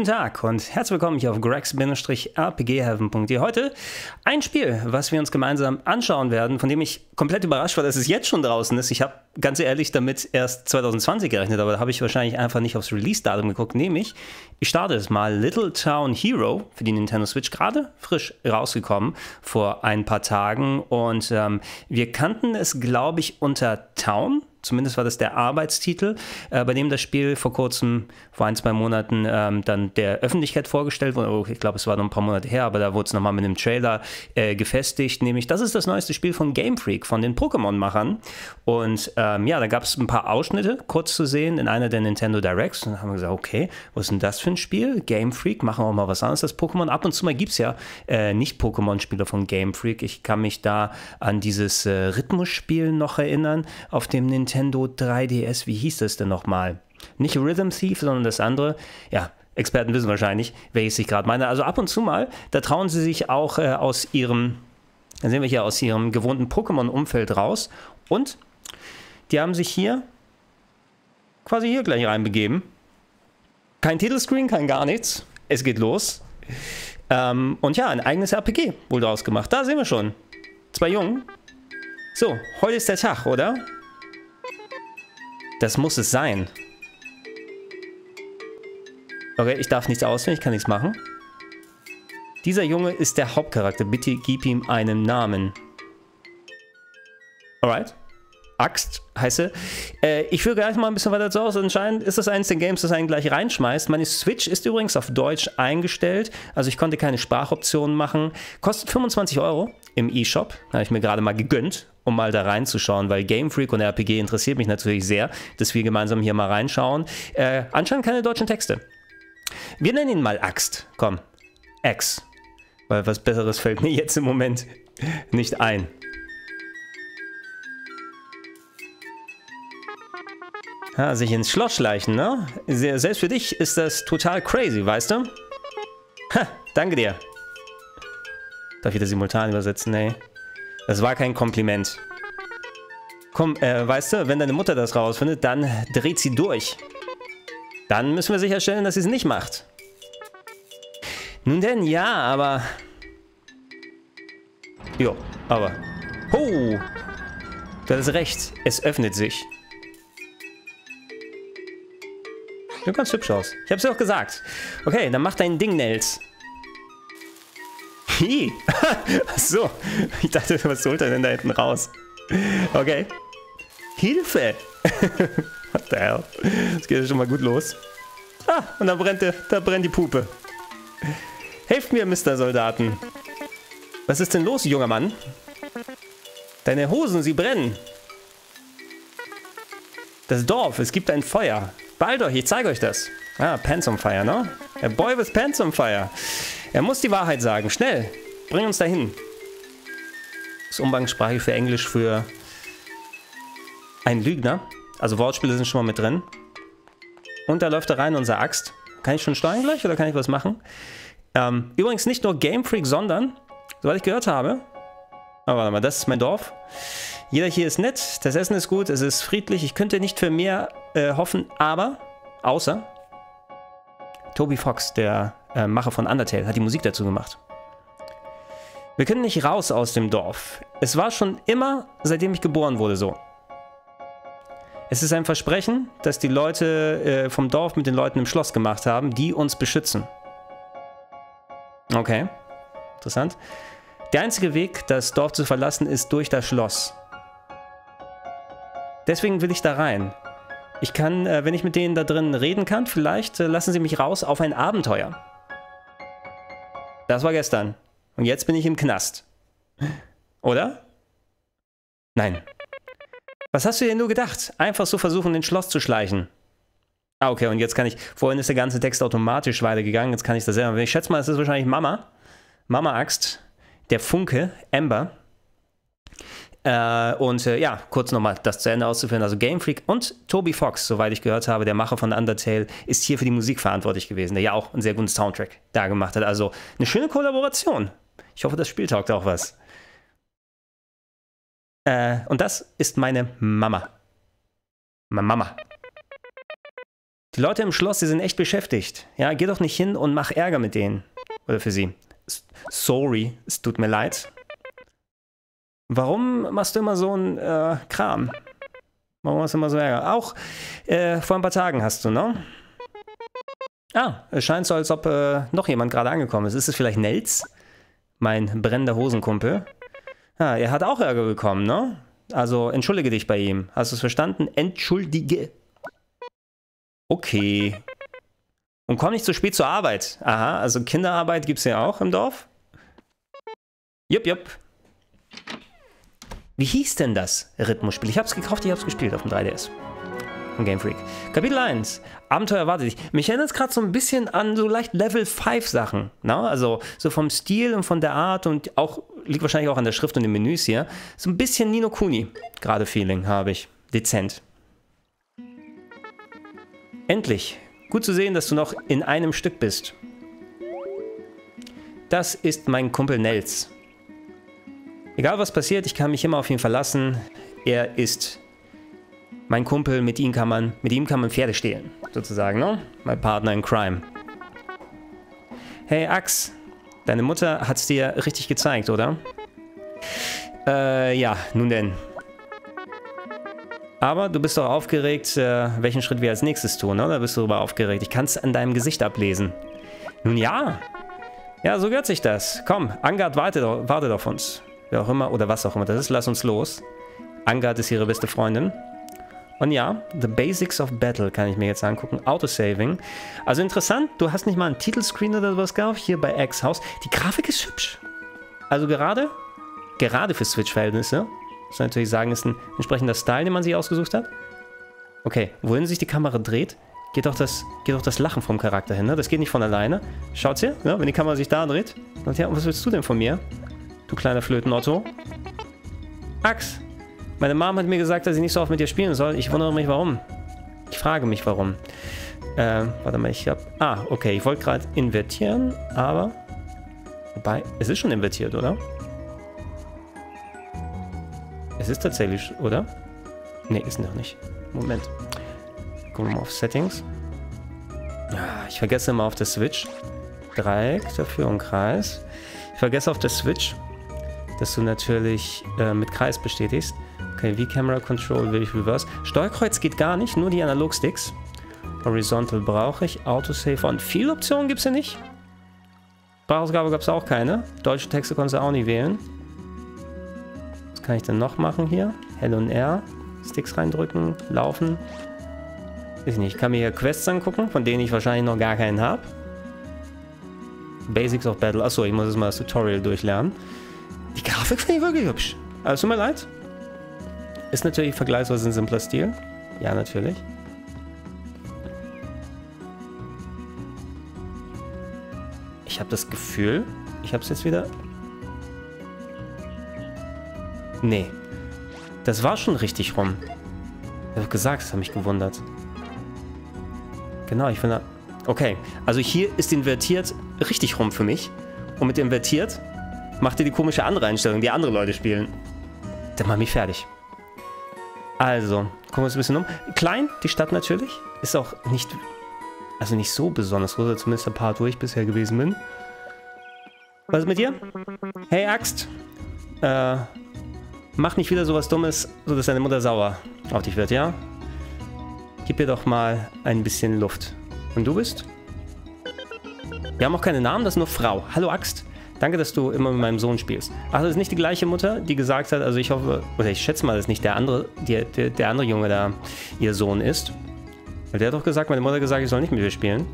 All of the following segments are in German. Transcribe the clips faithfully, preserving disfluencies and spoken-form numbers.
Guten Tag und herzlich willkommen hier auf gregs-r p g heaven punkt de. Heute ein Spiel, was wir uns gemeinsam anschauen werden, von dem ich komplett überrascht war, dass es jetzt schon draußen ist. Ich habe ganz ehrlich damit erst zwanzig zwanzig gerechnet, aber da habe ich wahrscheinlich einfach nicht aufs Release-Datum geguckt. Nämlich, ich starte es mal, Little Town Hero für die Nintendo Switch, gerade frisch rausgekommen vor ein paar Tagen. Und ähm, wir kannten es, glaube ich, unter Town. Zumindest war das der Arbeitstitel, äh, bei dem das Spiel vor kurzem, vor ein, zwei Monaten, ähm, dann der Öffentlichkeit vorgestellt wurde. Oh, ich glaube, es war noch ein paar Monate her, aber da wurde es nochmal mit einem Trailer äh, gefestigt. Nämlich, das ist das neueste Spiel von Game Freak, von den Pokémon-Machern. Und ähm, ja, da gab es ein paar Ausschnitte kurz zu sehen in einer der Nintendo Directs. Und dann haben wir gesagt, okay, was ist denn das für ein Spiel? Game Freak, machen wir auch mal was anderes als Pokémon. Ab und zu mal gibt es ja äh, Nicht-Pokémon-Spieler von Game Freak. Ich kann mich da an dieses äh, Rhythmusspiel noch erinnern, auf dem Nintendo Nintendo drei D S, wie hieß das denn nochmal? Nicht Rhythm Thief, sondern das andere. Ja, Experten wissen wahrscheinlich, welches ich gerade meine. Also ab und zu mal, da trauen sie sich auch äh, aus ihrem, dann sehen wir hier, aus ihrem gewohnten Pokémon-Umfeld raus. Und die haben sich hier quasi hier gleich reinbegeben. Kein Titelscreen, kein gar nichts. Es geht los. Ähm, und ja, ein eigenes R P G wohl draus gemacht. Da sehen wir schon. Zwei Jungen. So, heute ist der Tag, oder? Das muss es sein. Okay, ich darf nichts auswählen, ich kann nichts machen. Dieser Junge ist der Hauptcharakter. Bitte gib ihm einen Namen. Alright. Axt heiße. Äh, ich führe gleich mal ein bisschen weiter zu aus. Anscheinend ist das eines der Games, das einen gleich reinschmeißt. Meine Switch ist übrigens auf Deutsch eingestellt. Also ich konnte keine Sprachoptionen machen. Kostet fünfundzwanzig Euro im eShop. Habe ich mir gerade mal gegönnt, um mal da reinzuschauen, weil Game Freak und R P G interessiert mich natürlich sehr, dass wir gemeinsam hier mal reinschauen. Äh, anscheinend keine deutschen Texte. Wir nennen ihn mal Axt. Komm, X. Weil was Besseres fällt mir jetzt im Moment nicht ein. Ja, sich ins Schloss schleichen, ne? Selbst für dich ist das total crazy, weißt du? Ha, danke dir. Darf ich das simultan übersetzen? Nee. Das war kein Kompliment. Komm, äh, weißt du, wenn deine Mutter das rausfindet, dann dreht sie durch. Dann müssen wir sicherstellen, dass sie es nicht macht. Nun denn, ja, aber... Jo, aber... Oh! Du hattest recht, es öffnet sich. Sieht ganz hübsch aus. Ich hab's dir auch gesagt. Okay, dann mach dein Ding, Nels. Hi. Achso. Ich dachte, was holt er denn da hinten raus? Okay. Hilfe! What the hell? Das geht ja schon mal gut los. Ah, und da brennt, der, da brennt die Pupe. Helft mir, Mister Soldaten. Was ist denn los, junger Mann? Deine Hosen, sie brennen. Das Dorf, es gibt ein Feuer. Beeilt euch, ich zeige euch das. Ah, Pants on Fire, ne? A boy with pants on fire. Er muss die Wahrheit sagen. Schnell, bring uns dahin. Das ist umgangssprachlich für Englisch für ein Lügner. Also Wortspiele sind schon mal mit drin. Und da läuft da rein unser Axt. Kann ich schon steuern gleich oder kann ich was machen? Ähm, übrigens nicht nur Game Freak, sondern, soweit ich gehört habe, aber warte mal, das ist mein Dorf. Jeder hier ist nett, das Essen ist gut, es ist friedlich. Ich könnte nicht für mehr äh, hoffen, aber, außer, Toby Fox, der äh, Macher von Undertale, hat die Musik dazu gemacht. Wir können nicht raus aus dem Dorf. Es war schon immer, seitdem ich geboren wurde, so. Es ist ein Versprechen, das die Leute äh, vom Dorf mit den Leuten im Schloss gemacht haben, die uns beschützen. Okay, interessant. Der einzige Weg, das Dorf zu verlassen, ist durch das Schloss. Deswegen will ich da rein. Ich kann, äh, wenn ich mit denen da drin reden kann, vielleicht äh, lassen sie mich raus auf ein Abenteuer. Das war gestern. Und jetzt bin ich im Knast. Oder? Nein. Was hast du dir nur gedacht? Einfach so versuchen, ins Schloss zu schleichen. Ah, okay, und jetzt kann ich... Vorhin ist der ganze Text automatisch weitergegangen. Jetzt kann ich das selber... Ich schätze mal, es ist wahrscheinlich Mama. Mama Axt. Der Funke. Amber. Äh, und äh, ja, kurz nochmal das zu Ende auszuführen. Also Game Freak und Toby Fox, soweit ich gehört habe, der Macher von Undertale, ist hier für die Musik verantwortlich gewesen, der ja auch einen sehr guten Soundtrack da gemacht hat. Also eine schöne Kollaboration. Ich hoffe, das Spiel taugt auch was. Äh, und das ist meine Mama. Meine Mama. Die Leute im Schloss, die sind echt beschäftigt. Ja, geh doch nicht hin und mach Ärger mit denen. Oder für sie. Sorry, es tut mir leid. Warum machst du immer so einen äh, Kram? Warum machst du immer so Ärger? Auch äh, vor ein paar Tagen hast du, ne? Ah, es scheint so, als ob äh, noch jemand gerade angekommen ist. Ist es vielleicht Nels? Mein brennender Hosenkumpel. Ah, er hat auch Ärger bekommen, ne? Also entschuldige dich bei ihm. Hast du es verstanden? Entschuldige. Okay. Und komm nicht zu spät zur Arbeit. Aha, also Kinderarbeit gibt es ja auch im Dorf. Jupp, jupp. Wie hieß denn das Rhythmusspiel? Ich hab's gekauft, ich hab's gespielt auf dem drei D S. Von Game Freak. Kapitel eins. Abenteuer erwartet dich. Mich erinnert es gerade so ein bisschen an so leicht Level fünf Sachen. Na? Also so vom Stil und von der Art und auch, liegt wahrscheinlich auch an der Schrift und den Menüs hier. So ein bisschen Ni no Kuni. Gerade Feeling habe ich. Dezent. Endlich. Gut zu sehen, dass du noch in einem Stück bist. Das ist mein Kumpel Nels. Egal was passiert, ich kann mich immer auf ihn verlassen. Er ist mein Kumpel, mit ihm kann man, mit ihm kann man Pferde stehlen, sozusagen, ne? Mein Partner in Crime. Hey Ax, deine Mutter hat's dir richtig gezeigt, oder? Äh, ja, nun denn. Aber du bist doch aufgeregt, äh, welchen Schritt wir als nächstes tun, oder? Bist du darüber aufgeregt? Ich kann es an deinem Gesicht ablesen. Nun ja. Ja, so gehört sich das. Komm, Angard wartet, wartet auf uns. Wer auch immer, oder was auch immer das ist, lass uns los. Angard ist ihre beste Freundin. Und ja, The Basics of Battle kann ich mir jetzt angucken. Autosaving. Also interessant, du hast nicht mal einen Titelscreen oder sowas gehabt, hier bei X Haus. Die Grafik ist hübsch. Also gerade, gerade für Switch-Verhältnisse, muss man natürlich sagen, ist ein entsprechender Style, den man sich ausgesucht hat. Okay, wohin sich die Kamera dreht, geht auch das, geht auch das Lachen vom Charakter hin, ne? Das geht nicht von alleine. Schaut's hier, ne? Wenn die Kamera sich da dreht. Und ja, was willst du denn von mir? Du kleiner Flöten-Otto. Ax, meine Mom hat mir gesagt, dass ich nicht so oft mit dir spielen soll. Ich wundere mich, warum. Ich frage mich, warum. Äh, warte mal, ich hab... Ah, okay, ich wollte gerade invertieren, aber... Wobei, es ist schon invertiert, oder? Es ist tatsächlich, oder? Ne, ist noch nicht. Moment. Gucken wir mal auf Settings. Ah, ich vergesse immer auf der Switch. Dreieck dafür und Kreis. Ich vergesse auf der Switch, dass du natürlich äh, mit Kreis bestätigst. Okay, wie Camera Control will ich Reverse. Steuerkreuz geht gar nicht, nur die Analog-Sticks. Horizontal brauche ich. Autosave und viele Optionen gibt es hier nicht. Sprachausgabe gab es auch keine. Deutsche Texte konntest du auch nicht wählen. Was kann ich denn noch machen hier? L und R. Sticks reindrücken, laufen. Weiß nicht, ich kann mir hier Quests angucken, von denen ich wahrscheinlich noch gar keinen habe. Basics of Battle. Achso, ich muss jetzt mal das Tutorial durchlernen. Die Grafik finde ich wirklich hübsch. Also, tut mir leid. Ist natürlich vergleichsweise ein simpler Stil. Ja, natürlich. Ich habe das Gefühl, ich habe es jetzt wieder... Nee. Das war schon richtig rum. Ich habe gesagt, das hat mich gewundert. Genau, ich finde... Okay, also hier ist invertiert richtig rum für mich. Und mit invertiert macht ihr die komische andere Einstellung, die andere Leute spielen. Dann mach mich fertig. Also, gucken wir uns ein bisschen um. Klein, die Stadt natürlich. Ist auch nicht... Also nicht so besonders groß, zumindest ein Part, wo ich bisher gewesen bin. Was ist mit dir? Hey Axt. Äh... Mach nicht wieder sowas Dummes, sodass deine Mutter sauer auf dich wird, ja? Gib ihr doch mal ein bisschen Luft. Und du bist? Wir haben auch keine Namen, das ist nur Frau. Hallo Axt. Danke, dass du immer mit meinem Sohn spielst. Ach, das ist nicht die gleiche Mutter, die gesagt hat, also ich hoffe, oder ich schätze mal, dass nicht der andere, der, der, der andere Junge da ihr Sohn ist. Weil der hat doch gesagt, meine Mutter hat gesagt, ich soll nicht mit dir spielen.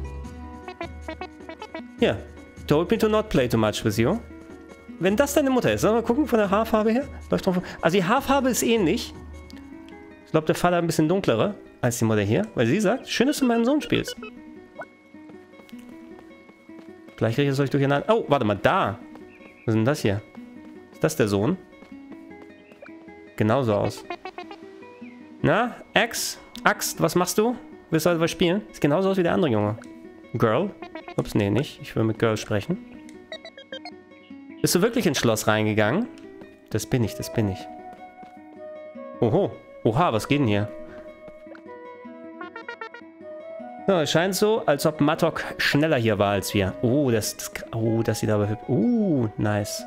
Ja. Told me to not play too much with you. Wenn das deine Mutter ist, sollen wir gucken von der Haarfarbe her? Läuft drauf. Also die Haarfarbe ist ähnlich. Ich glaube, der Vater ein bisschen dunklere als die Mutter hier, weil sie sagt, schön, dass du mit meinem Sohn spielst. Gleich kriege ich das euch durcheinander. Oh, warte mal, da. Was ist denn das hier? Ist das der Sohn? Genauso aus. Na, Ax? Axt, was machst du? Willst du heute was spielen? Sieht genauso aus wie der andere Junge. Girl? Ups, nee, nicht. Ich will mit Girl sprechen. Bist du wirklich ins Schloss reingegangen? Das bin ich, das bin ich. Oho. Oha, was geht denn hier? So, es scheint so, als ob Mattock schneller hier war als wir. Oh, das, das, oh, das sieht aber hübsch. Uh, nice.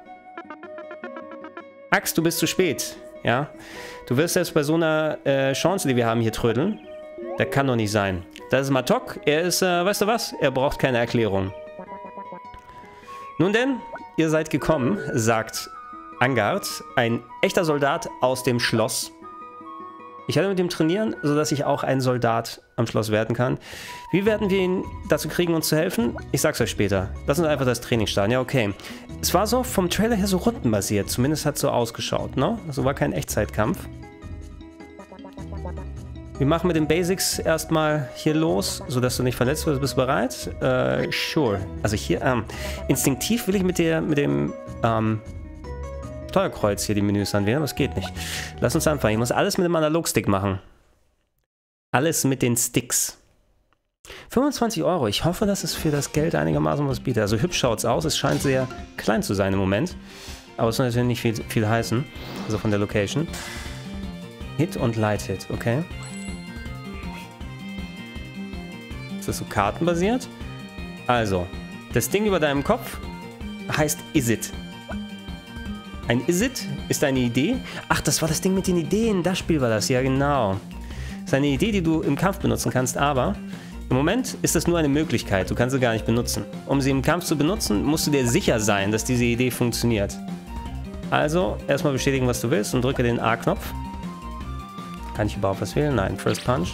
Axt, du bist zu spät. Ja. Du wirst jetzt bei so einer äh, Chance, die wir haben, hier trödeln. Das kann doch nicht sein. Das ist Mattock. Er ist, äh, weißt du was? Er braucht keine Erklärung. Nun denn, ihr seid gekommen, sagt Angard, ein echter Soldat aus dem Schloss. Ich werde mit ihm trainieren, sodass ich auch ein Soldat am Schloss werden kann. Wie werden wir ihn dazu kriegen, uns zu helfen? Ich sag's euch später. Lass uns einfach das Training starten. Ja, okay. Es war so vom Trailer her so rundenbasiert. Zumindest hat es so ausgeschaut, ne? Also war kein Echtzeitkampf. Wir machen mit den Basics erstmal hier los, sodass du nicht verletzt wirst. Bist du bereit? Äh, sure. Also hier, ähm, instinktiv will ich mit der, mit dem, ähm, Steuerkreuz hier die Menüs anwählen, aber es geht nicht. Lass uns anfangen. Ich muss alles mit dem Analogstick machen. Alles mit den Sticks. fünfundzwanzig Euro. Ich hoffe, dass es für das Geld einigermaßen was bietet. Also hübsch schaut es aus. Es scheint sehr klein zu sein im Moment. Aber es soll natürlich nicht viel, viel heißen. Also von der Location. Hit und Light Hit. Okay. Ist das so kartenbasiert? Also, das Ding über deinem Kopf heißt Is It. Ein Is It ist eine Idee. Ach, das war das Ding mit den Ideen. Das Spiel war das. Ja, genau. Das ist eine Idee, die du im Kampf benutzen kannst, aber im Moment ist das nur eine Möglichkeit. Du kannst sie gar nicht benutzen. Um sie im Kampf zu benutzen, musst du dir sicher sein, dass diese Idee funktioniert. Also, erstmal bestätigen, was du willst und drücke den A-Knopf. Kann ich überhaupt was wählen? Nein, First Punch.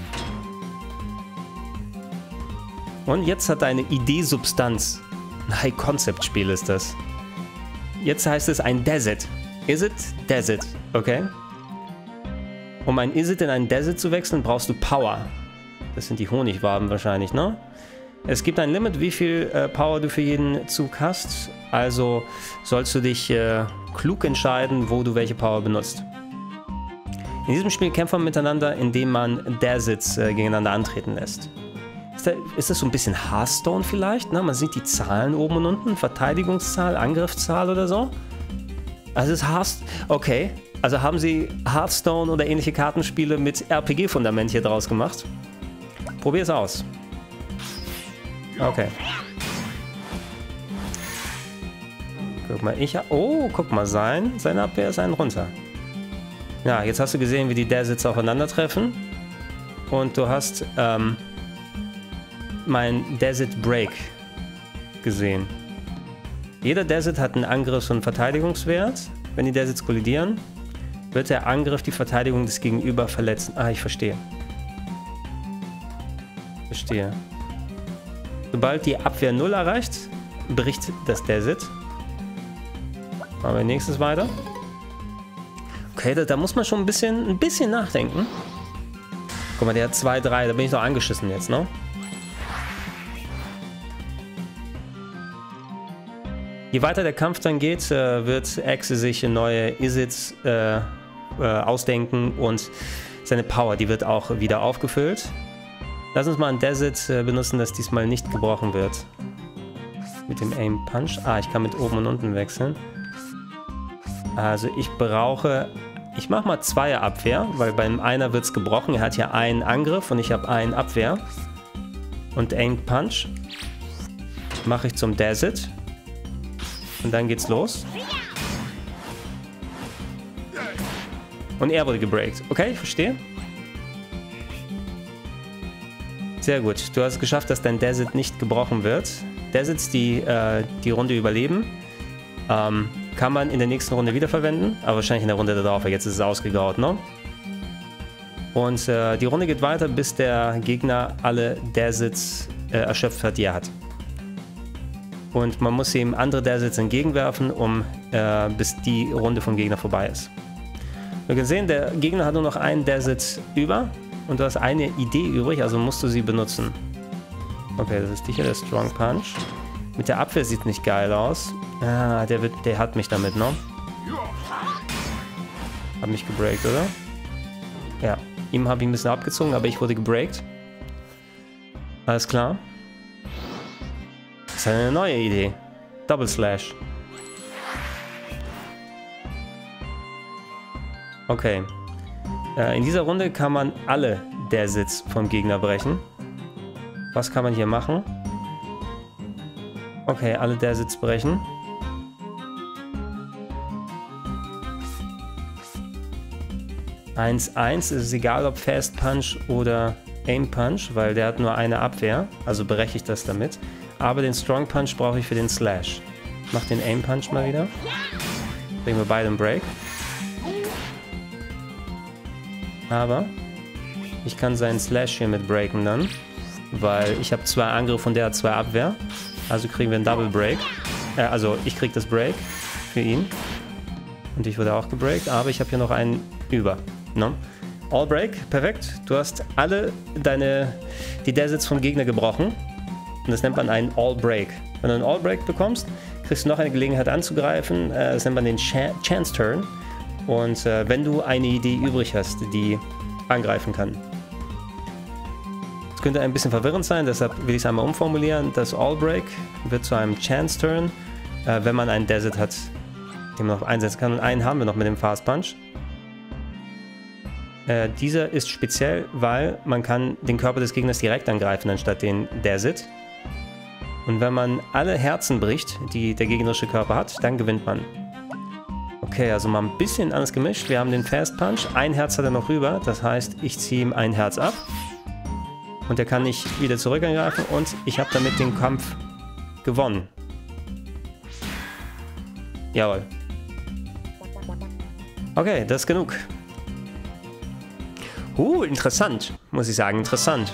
Und jetzt hat deine Idee Substanz. Ein High-Concept-Spiel ist das. Jetzt heißt es ein Desert. Is It? Desert. Okay. Um ein Is It in ein Desert zu wechseln, brauchst du Power. Das sind die Honigwaben wahrscheinlich, ne? Es gibt ein Limit, wie viel äh, Power du für jeden Zug hast. Also sollst du dich äh, klug entscheiden, wo du welche Power benutzt. In diesem Spiel kämpft man miteinander, indem man Deserts äh, gegeneinander antreten lässt. Ist, da, ist das so ein bisschen Hearthstone vielleicht? Ne? Man sieht die Zahlen oben und unten. Verteidigungszahl, Angriffszahl oder so. Also ist Hearthstone. Okay. Also haben sie Hearthstone oder ähnliche Kartenspiele mit R P G-Fundament hier draus gemacht. Probier es aus. Okay. Guck mal, ich... Oh, guck mal, sein, seine Abwehr ist einen runter. Ja, jetzt hast du gesehen, wie die Deserts aufeinandertreffen. Und du hast ähm, mein Desert Break gesehen. Jeder Desert hat einen Angriffs- und Verteidigungswert. Wenn die Deserts kollidieren, wird der Angriff die Verteidigung des Gegenüber verletzen. Ah, ich verstehe. Verstehe. Sobald die Abwehr null erreicht, bricht das Desert. Machen wir nächstes weiter. Okay, da, da muss man schon ein bisschen, ein bisschen nachdenken. Guck mal, der hat zwei, drei, da bin ich doch angeschissen jetzt, ne? Je weiter der Kampf dann geht, äh, wird Axe sich neue Is-Its äh, äh, ausdenken und seine Power, die wird auch wieder aufgefüllt. Lass uns mal ein Desert äh, benutzen, das diesmal nicht gebrochen wird. Mit dem Aim Punch. Ah, ich kann mit oben und unten wechseln. Also ich brauche... Ich mache mal zwei Abwehr, weil beim einer wird es gebrochen. Er hat ja einen Angriff und ich habe einen Abwehr. Und Aim Punch mache ich zum Desert. Und dann geht's los. Und er wurde gebreakt. Okay, ich verstehe. Sehr gut. Du hast es geschafft, dass dein Desert nicht gebrochen wird. Deserts, die äh, die Runde überleben, ähm, kann man in der nächsten Runde wiederverwenden. Aber wahrscheinlich in der Runde darauf, weil jetzt ist es ausgegraut, ne? Und äh, die Runde geht weiter, bis der Gegner alle Deserts äh, erschöpft hat, die er hat. Und man muss ihm andere Deserts entgegenwerfen, um, äh, bis die Runde vom Gegner vorbei ist. Wir können sehen, der Gegner hat nur noch einen Desert über und du hast eine Idee übrig, also musst du sie benutzen. Okay, das ist sicher der Strong Punch. Mit der Abwehr sieht nicht geil aus. Ah, der, wird, der hat mich damit, ne? Hat mich gebreakt, oder? Ja, ihm habe ich ein bisschen abgezogen, aber ich wurde gebreakt. Alles klar. Das ist eine neue Idee. Double Slash. Okay. Äh, in dieser Runde kann man alle Deserts vom Gegner brechen. Was kann man hier machen? Okay, alle Desits brechen. eins eins ist es egal, ob Fast Punch oder Aim Punch, weil der hat nur eine Abwehr, also breche ich das damit. Aber den Strong Punch brauche ich für den Slash. Ich mache den Aim Punch mal wieder. Bringen wir beide einen Break. Aber ich kann seinen Slash hier mit breaken dann, weil ich habe zwei Angriffe und der hat zwei Abwehr. Also kriegen wir einen Double Break. Äh, also ich kriege das Break für ihn. Und ich wurde auch gebreakt, aber ich habe hier noch einen über. No? All Break, perfekt. Du hast alle deine, die Desits vom Gegner gebrochen. Und das nennt man einen All Break. Wenn du einen All Break bekommst, kriegst du noch eine Gelegenheit anzugreifen. Äh, das nennt man den Ch Chance Turn. Und äh, wenn du eine Idee übrig hast, die angreifen kann. Das könnte ein bisschen verwirrend sein, deshalb will ich es einmal umformulieren. Das All Break wird zu einem Chance Turn, äh, wenn man einen Desit hat, den man noch einsetzen kann. Und einen haben wir noch mit dem Fast Punch. Äh, dieser ist speziell, weil man kann den Körper des Gegners direkt angreifen, anstatt den Desit. Und wenn man alle Herzen bricht, die der gegnerische Körper hat, dann gewinnt man. Okay, also mal ein bisschen anders gemischt. Wir haben den Fast Punch. Ein Herz hat er noch rüber. Das heißt, ich ziehe ihm ein Herz ab. Und er kann nicht wieder zurück angreifen. Und ich habe damit den Kampf gewonnen. Jawohl. Okay, das ist genug. Uh, interessant, muss ich sagen, interessant.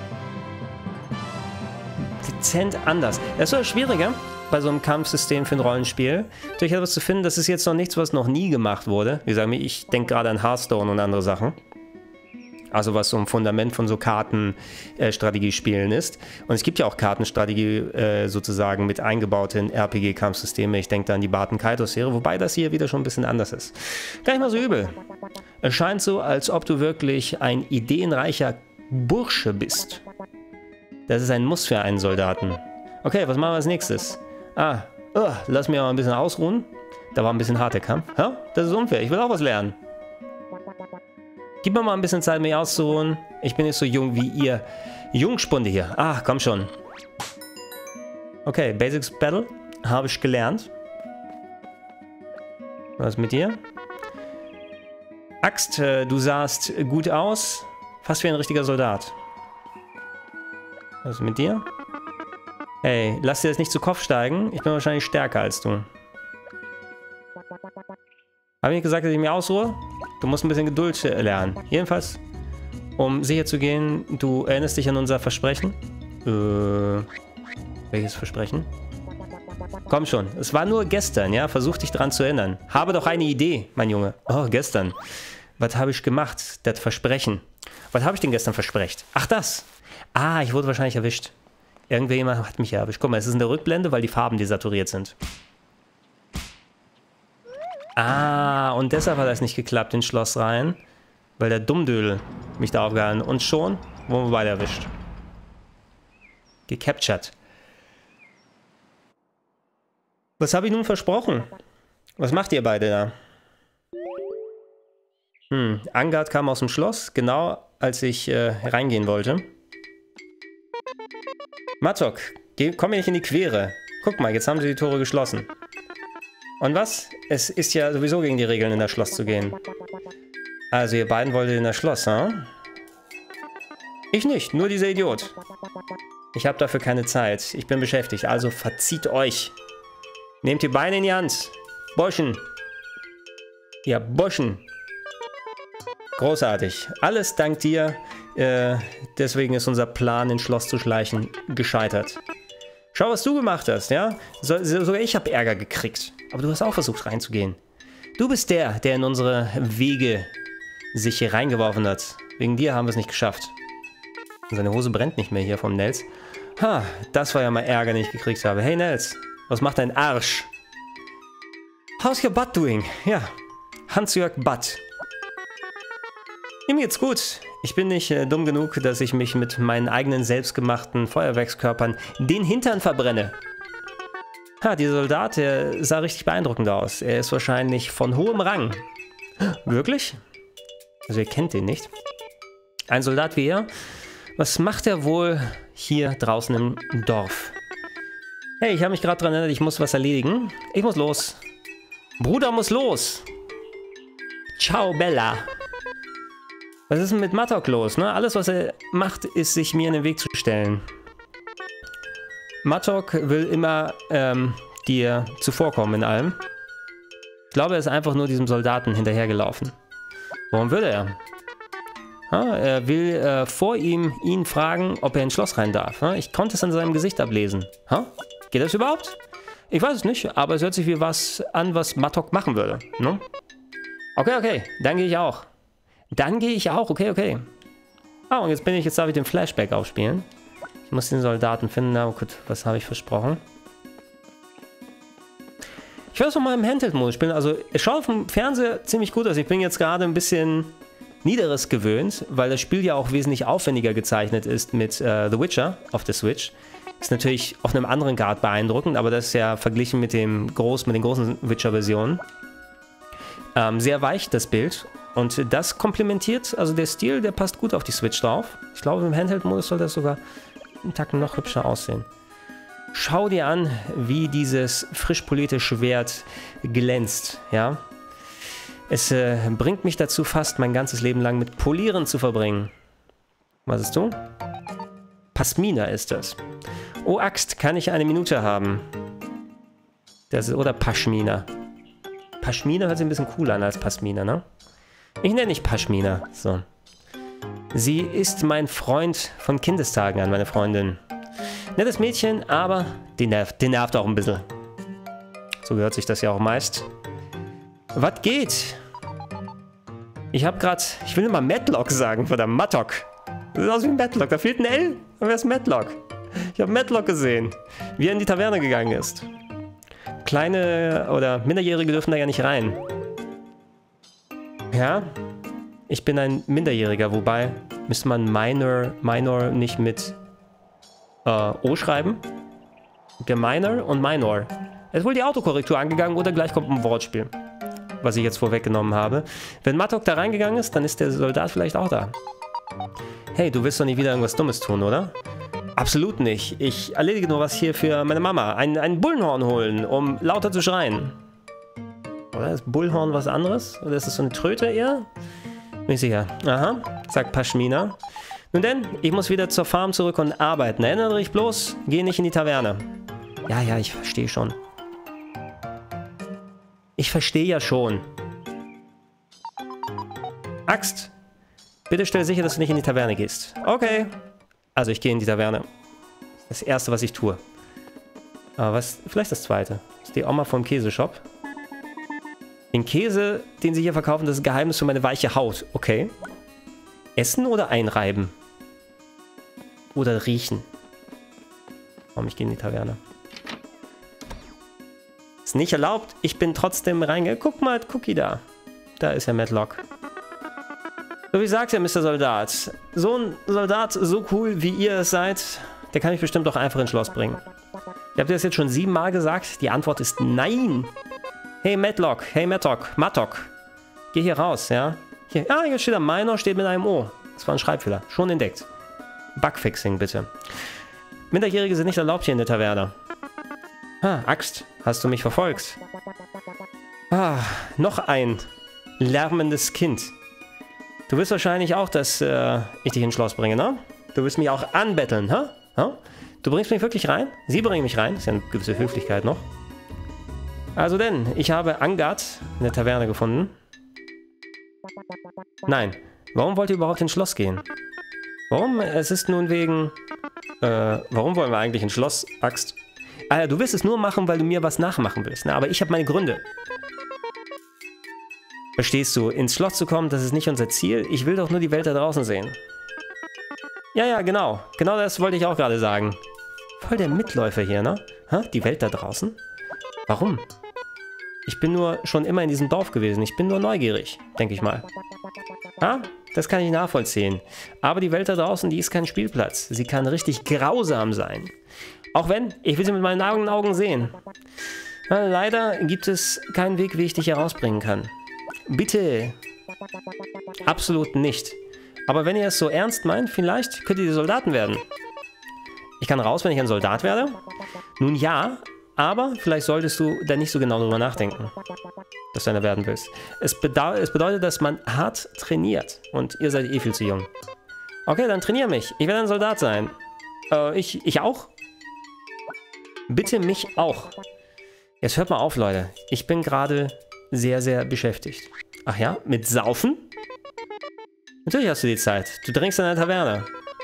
Dezent anders. Das ist so schwieriger bei so einem Kampfsystem für ein Rollenspiel. Natürlich etwas zu finden, das ist jetzt noch nichts, was noch nie gemacht wurde. Wie gesagt, ich denke gerade an Hearthstone und andere Sachen. Also was so ein Fundament von so Kartenstrategiespielen äh, ist. Und es gibt ja auch Kartenstrategie äh, sozusagen mit eingebauten R P G-Kampfsystemen. Ich denke da an die Barton Kaitos-Serie, wobei das hier wieder schon ein bisschen anders ist. Gar nicht mal so übel. Es scheint so, als ob du wirklich ein ideenreicher Bursche bist. Das ist ein Muss für einen Soldaten. Okay, was machen wir als nächstes? Ah, oh, lass mich mal ein bisschen ausruhen. Da war ein bisschen harter Kampf. Ja, das ist unfair, ich will auch was lernen. Gib mir mal ein bisschen Zeit, mich auszuruhen. Ich bin nicht so jung wie ihr Jungspunde hier. Ah, komm schon. Okay, Basics Battle habe ich gelernt. Was mit dir? Axt, äh, du sahst gut aus. Fast wie ein richtiger Soldat. Was ist mit dir? Hey, lass dir das nicht zu Kopf steigen. Ich bin wahrscheinlich stärker als du. Habe ich nicht gesagt, dass ich mich ausruhe? Du musst ein bisschen Geduld lernen. Jedenfalls, um sicher zu gehen, du erinnerst dich an unser Versprechen. Äh, welches Versprechen? Komm schon, es war nur gestern, ja? Versuch dich dran zu erinnern. Habe doch eine Idee, mein Junge. Oh, gestern. Was habe ich gemacht? Das Versprechen. Was habe ich denn gestern versprecht? Ach, das. Ah, ich wurde wahrscheinlich erwischt. Irgendjemand hat mich erwischt. Guck mal, es ist in der Rückblende, weil die Farben desaturiert sind. Ah, und deshalb hat das nicht geklappt ins Schloss rein. Weil der Dummdödel mich da aufgehalten. Und schon wurden wir beide erwischt. Gecaptured. Was habe ich nun versprochen? Was macht ihr beide da? Hm, Angard kam aus dem Schloss, genau als ich äh, reingehen wollte. Matok, geh, komm mir nicht in die Quere. Guck mal, jetzt haben sie die Tore geschlossen. Und was? Es ist ja sowieso gegen die Regeln, in das Schloss zu gehen. Also ihr beiden wolltet in das Schloss, hm? Ich nicht, nur dieser Idiot. Ich habe dafür keine Zeit. Ich bin beschäftigt, also verzieht euch. Nehmt die Beine in die Hand. Burschen. Ja, Burschen. Großartig. Alles dank dir. Äh, deswegen ist unser Plan, ins Schloss zu schleichen, gescheitert. Schau, was du gemacht hast, ja? So, sogar ich habe Ärger gekriegt. Aber du hast auch versucht reinzugehen. Du bist der, der in unsere Wege sich hier reingeworfen hat. Wegen dir haben wir es nicht geschafft. Und seine Hose brennt nicht mehr hier vom Nels. Ha, das war ja mal Ärger, den ich gekriegt habe. Hey Nels, was macht dein Arsch? How's your butt doing? Ja, Hans-Jörg Butt. Ihm geht's gut. Ich bin nicht äh, dumm genug, dass ich mich mit meinen eigenen selbstgemachten Feuerwerkskörpern den Hintern verbrenne. Ha, dieser Soldat, der sah richtig beeindruckend aus. Er ist wahrscheinlich von hohem Rang. Wirklich? Also ihr kennt ihn nicht. Ein Soldat wie er? Was macht er wohl hier draußen im Dorf. Hey, ich habe mich gerade daran erinnert, ich muss was erledigen. Ich muss los. Bruder muss los. Ciao, Bella. Was ist denn mit Mattock los? Ne? Alles, was er macht, ist, sich mir in den Weg zu stellen. Mattock will immer ähm, dir zuvorkommen in allem. Ich glaube, er ist einfach nur diesem Soldaten hinterhergelaufen. Warum will er? Ja, er will äh, vor ihm ihn fragen, ob er ins Schloss rein darf. Ja, ich konnte es an seinem Gesicht ablesen. Ha? Geht das überhaupt? Ich weiß es nicht, aber es hört sich wie was an, was Mattock machen würde. Ne? Okay, okay, dann gehe ich auch. Dann gehe ich auch, okay, okay. Ah, und jetzt bin ich, jetzt darf ich den Flashback aufspielen. Ich muss den Soldaten finden, na gut, was habe ich versprochen? Ich werde es noch mal im Handheld-Modus spielen, also es schaut auf dem Fernseher ziemlich gut aus. Ich bin jetzt gerade ein bisschen Niederes gewöhnt, weil das Spiel ja auch wesentlich aufwendiger gezeichnet ist mit äh, The Witcher auf der Switch. Ist natürlich auf einem anderen Grad beeindruckend, aber das ist ja verglichen mit, dem Groß, mit den großen Witcher-Versionen ähm, sehr weich, das Bild. Und das komplementiert, also der Stil, der passt gut auf die Switch drauf. Ich glaube, im Handheld-Modus soll das sogar einen Tacken noch hübscher aussehen. Schau dir an, wie dieses frisch polierte Schwert glänzt, ja. Es äh, bringt mich dazu, fast mein ganzes Leben lang mit Polieren zu verbringen. Was ist du? Pasmina ist das. Oh Axt, kann ich eine Minute haben? Das ist, oder Paschmina. Paschmina hört sich ein bisschen cooler an als Pasmina, ne? Ich nenne nicht Paschmina. So. Sie ist mein Freund von Kindestagen an, meine Freundin. Nettes Mädchen, aber die nervt, die nervt auch ein bisschen. So gehört sich das ja auch meist. Was geht? Ich habe gerade, ich will immer Matlock sagen, verdammt, Mattock. Das sieht aus wie ein Matlock, da fehlt ein L. Und wer ist Matlock? Ich habe Matlock gesehen, wie er in die Taverne gegangen ist. Kleine oder Minderjährige dürfen da ja nicht rein. Ja, ich bin ein Minderjähriger, wobei müsste man Minor, Minor nicht mit äh, O schreiben. Der Minor und Minor. Es ist wohl die Autokorrektur angegangen oder gleich kommt ein Wortspiel, was ich jetzt vorweggenommen habe. Wenn Mattock da reingegangen ist, dann ist der Soldat vielleicht auch da. Hey, du willst doch nicht wieder irgendwas Dummes tun, oder? Absolut nicht. Ich erledige nur was hier für meine Mama. Ein, ein Bullenhorn holen, um lauter zu schreien. Oder ist Bullhorn was anderes? Oder ist das so eine Tröte eher? Bin ich sicher. Aha, sagt Paschmina. Nun denn, ich muss wieder zur Farm zurück und arbeiten. Erinnere dich bloß, geh nicht in die Taverne. Ja, ja, ich verstehe schon. Ich verstehe ja schon. Axt, bitte stell sicher, dass du nicht in die Taverne gehst. Okay. Also ich gehe in die Taverne. Das Erste, was ich tue. Aber was, vielleicht das Zweite. Das ist die Oma vom Käseshop. Den Käse, den sie hier verkaufen, das ist ein Geheimnis für meine weiche Haut. Okay. Essen oder einreiben? Oder riechen? Warum, ich gehe in die Taverne. Ist nicht erlaubt. Ich bin trotzdem reingegangen. Guck mal, Cookie da. Da ist ja Matlock. So wie sagt ja Mister Soldat. So ein Soldat, so cool wie ihr es seid, der kann mich bestimmt doch einfach ins Schloss bringen. Ich habe dir das jetzt schon siebenmal gesagt. Die Antwort ist nein. Hey Matlock, hey Mattock, Mattock. Geh hier raus, ja? Hier, ah, hier steht da Minor, steht mit einem O. Das war ein Schreibfehler. Schon entdeckt. Bugfixing, bitte. Minderjährige sind nicht erlaubt hier in der Taverne. Ah, Axt, hast du mich verfolgt? Ah, noch ein lärmendes Kind. Du willst wahrscheinlich auch, dass äh, ich dich ins Schloss bringe, ne? Du willst mich auch anbetteln, hä? Ha? Du bringst mich wirklich rein? Sie bringen mich rein. Das ist ja eine gewisse Höflichkeit noch. Also denn, ich habe Angard in der Taverne gefunden. Nein. Warum wollt ihr überhaupt ins Schloss gehen? Warum? Es ist nun wegen... Äh, warum wollen wir eigentlich ins Schloss, Axt? Ah ja, du willst es nur machen, weil du mir was nachmachen willst. Ne? Aber ich habe meine Gründe. Verstehst du? Ins Schloss zu kommen, das ist nicht unser Ziel. Ich will doch nur die Welt da draußen sehen. Ja, ja, genau. Genau das wollte ich auch gerade sagen. Voll der Mitläufer hier, ne? Ha? Die Welt da draußen? Warum? Ich bin nur schon immer in diesem Dorf gewesen. Ich bin nur neugierig, denke ich mal. Ja, das kann ich nachvollziehen. Aber die Welt da draußen, die ist kein Spielplatz. Sie kann richtig grausam sein. Auch wenn, ich will sie mit meinen eigenen Augen sehen. Ja, leider gibt es keinen Weg, wie ich dich herausbringen kann. Bitte. Absolut nicht. Aber wenn ihr es so ernst meint, vielleicht könnt ihr die Soldaten werden. Ich kann raus, wenn ich ein Soldat werde? Nun ja, aber vielleicht solltest du da nicht so genau drüber nachdenken, dass du einer werden willst. Es, bedau es bedeutet, dass man hart trainiert und ihr seid eh viel zu jung. Okay, dann trainiere mich. Ich werde ein Soldat sein. Äh, ich, ich auch? Bitte mich auch. Jetzt hört mal auf, Leute. Ich bin gerade sehr, sehr beschäftigt. Ach ja, mit Saufen? Natürlich hast du die Zeit. Du trinkst in einer Taverne.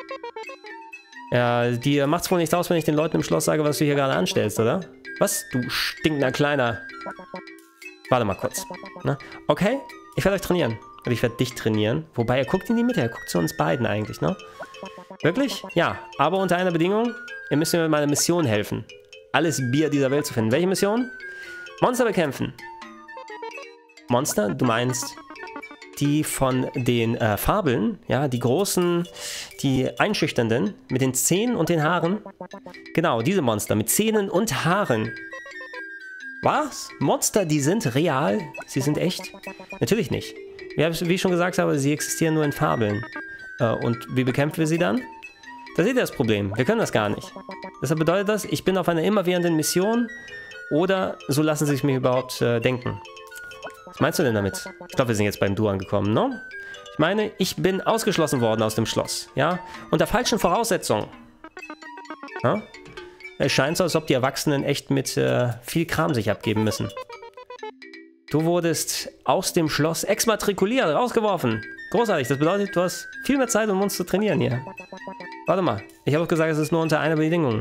Ja, dir macht's wohl nichts aus, wenn ich den Leuten im Schloss sage, was du hier gerade anstellst, oder? Was? Du stinkender Kleiner. Warte mal kurz. Na? Okay, ich werde euch trainieren. Und ich werde dich trainieren. Wobei, er guckt in die Mitte. Er guckt zu uns beiden eigentlich, ne? Wirklich? Ja, aber unter einer Bedingung. Ihr müsst mir mit meiner Mission helfen. Alles Bier dieser Welt zu finden. Welche Mission? Monster bekämpfen. Monster? Du meinst die von den äh, Fabeln, ja, die großen, die einschüchternden, mit den Zähnen und den Haaren. Genau, diese Monster mit Zähnen und Haaren. Was? Monster, die sind real? Sie sind echt? Natürlich nicht. Wie ich schon gesagt habe, sie existieren nur in Fabeln. Äh, und wie bekämpfen wir sie dann? Da seht ihr das Problem. Wir können das gar nicht. Deshalb bedeutet das, ich bin auf einer immerwährenden Mission oder so lassen sie es mir überhaupt äh, denken. Was meinst du denn damit? Ich glaube, wir sind jetzt beim Du angekommen, ne? Ich meine, ich bin ausgeschlossen worden aus dem Schloss, ja? Unter falschen Voraussetzungen. Ja? Es scheint so, als ob die Erwachsenen echt mit äh, viel Kram sich abgeben müssen. Du wurdest aus dem Schloss exmatrikuliert, rausgeworfen. Großartig, das bedeutet, du hast viel mehr Zeit, um uns zu trainieren hier. Warte mal, ich habe auch gesagt, es ist nur unter einer Bedingung.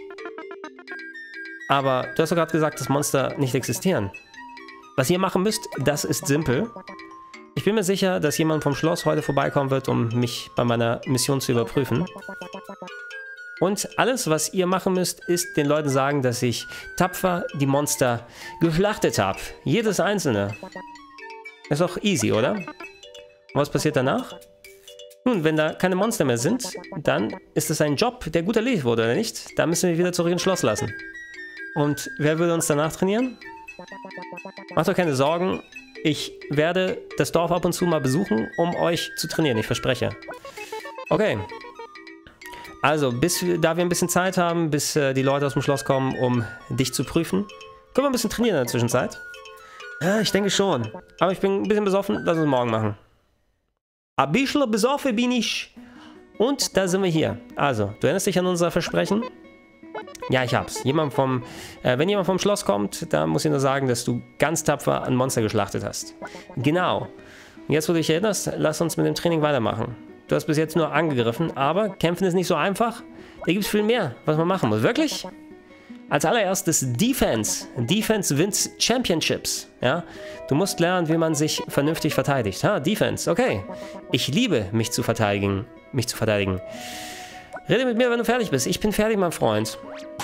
Aber du hast doch gerade gesagt, dass Monster nicht existieren. Was ihr machen müsst, das ist simpel. Ich bin mir sicher, dass jemand vom Schloss heute vorbeikommen wird, um mich bei meiner Mission zu überprüfen. Und alles, was ihr machen müsst, ist den Leuten sagen, dass ich tapfer die Monster geschlachtet habe. Jedes einzelne. Ist doch easy, oder? Und was passiert danach? Nun, wenn da keine Monster mehr sind, dann ist es ein Job, der gut erledigt wurde, oder nicht? Da müssen wir wieder zurück ins Schloss lassen. Und wer würde uns danach trainieren? Macht euch keine Sorgen, ich werde das Dorf ab und zu mal besuchen, um euch zu trainieren, ich verspreche. Okay. Also, bis, da wir ein bisschen Zeit haben, bis äh, die Leute aus dem Schloss kommen, um dich zu prüfen, können wir ein bisschen trainieren in der Zwischenzeit? Ja, ich denke schon. Aber ich bin ein bisschen besoffen, lass uns morgen machen. Ein bisschen besoffen bin ich. Und da sind wir hier. Also, du erinnerst dich an unser Versprechen? Ja, ich hab's. Jemand vom, äh, wenn jemand vom Schloss kommt, dann muss ich nur sagen, dass du ganz tapfer ein Monster geschlachtet hast. Genau. Und jetzt, wo du dich erinnerst, lass uns mit dem Training weitermachen. Du hast bis jetzt nur angegriffen, aber kämpfen ist nicht so einfach. Da gibt es viel mehr, was man machen muss. Wirklich? Als allererstes Defense. Defense wins Championships. Ja? Du musst lernen, wie man sich vernünftig verteidigt. Ha, Defense, okay. Ich liebe, mich zu verteidigen. Mich zu verteidigen. Rede mit mir, wenn du fertig bist. Ich bin fertig, mein Freund.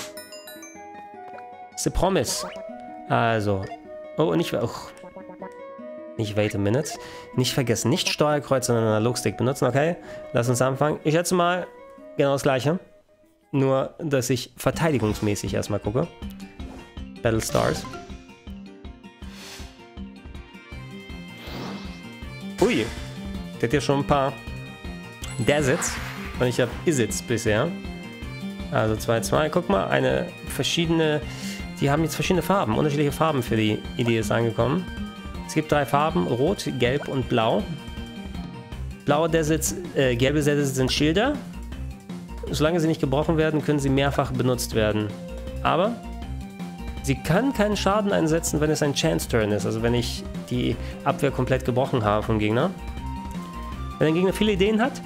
The promise. Also. Oh, nicht... Oh. Nicht wait a minute. Nicht vergessen. Nicht Steuerkreuz, sondern Analogstick benutzen, okay? Lass uns anfangen. Ich schätze mal genau das Gleiche. Nur, dass ich verteidigungsmäßig erstmal gucke. Battle Stars. Ui. Der hat ja schon ein paar Deserts. Und ich habe Isits bisher. Also zwei, zwei. Guck mal, eine verschiedene... Die haben jetzt verschiedene Farben. Unterschiedliche Farben für die Idee ist angekommen. Es gibt drei Farben. Rot, Gelb und Blau. Blaue Deserts, äh, gelbe Deserts sind Schilder. Solange sie nicht gebrochen werden, können sie mehrfach benutzt werden. Aber sie kann keinen Schaden einsetzen, wenn es ein Chance-Turn ist. Also wenn ich die Abwehr komplett gebrochen habe vom Gegner. Wenn der Gegner viele Ideen hat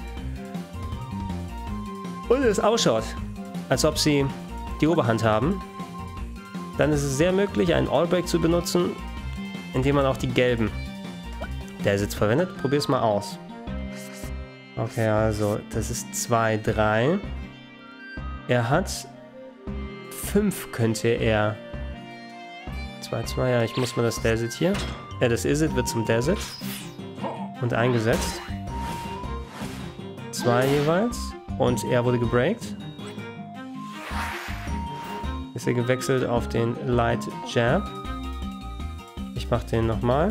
und es ausschaut, als ob sie die Oberhand haben, dann ist es sehr möglich, einen All-Break zu benutzen, indem man auch die gelben Deserts verwendet. Probier es mal aus. Okay, also das ist zwei, drei. Er hat fünf könnte er. zwei, zwei, ja, ich muss mal das Desert hier. Ja, das Isit wird zum Desert. Und eingesetzt. Zwei jeweils. Und er wurde gebreakt. Ist er gewechselt auf den Light Jab. Ich mach den nochmal.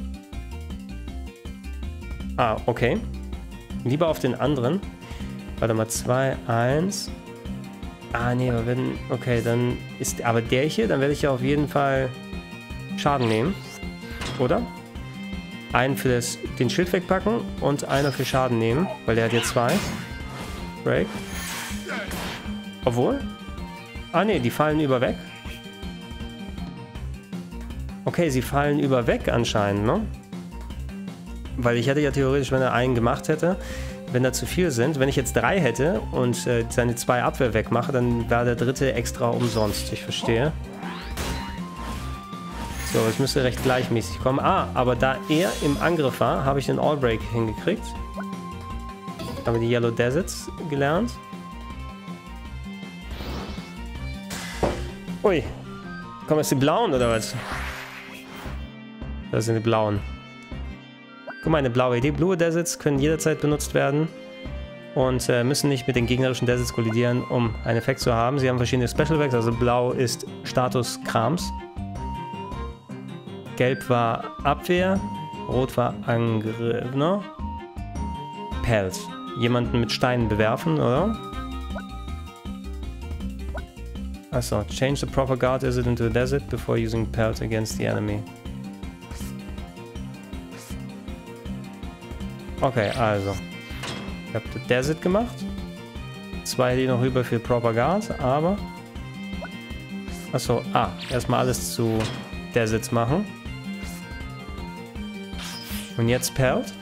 Ah, okay. Lieber auf den anderen. Warte mal, zwei, eins. Ah, nee, aber wenn... Okay, dann ist... Aber der hier, dann werde ich ja auf jeden Fall Schaden nehmen. Oder? Einen für das, den Schild wegpacken und einer für Schaden nehmen, weil der hat jetzt zwei. Break. Obwohl? Ah, nee, die fallen über weg. Okay, sie fallen über weg anscheinend, ne? Weil ich hätte ja theoretisch, wenn er einen gemacht hätte, wenn da zu viel sind, wenn ich jetzt drei hätte und äh, seine zwei Abwehr wegmache, dann wäre der dritte extra umsonst. Ich verstehe. So, es müsste recht gleichmäßig kommen. Ah, aber da er im Angriff war, habe ich den All-Break hingekriegt. Haben wir die Yellow Deserts gelernt. Ui. Kommen jetzt die Blauen oder was? Das sind die Blauen. Guck mal, eine blaue Idee. Blue Deserts können jederzeit benutzt werden und äh, müssen nicht mit den gegnerischen Deserts kollidieren, um einen Effekt zu haben. Sie haben verschiedene Special Effects, also blau ist Status Krams. Gelb war Abwehr, rot war Angriff, ne? Pelt. Jemanden mit Steinen bewerfen, oder? Achso, change the proper guard desert into a desert before using Pelt against the enemy. Okay, also. Ich habe das Desert gemacht. Zwei die noch rüber für Proper Guard, aber... Achso, ah, erstmal alles zu Deserts machen. Und jetzt Pelt.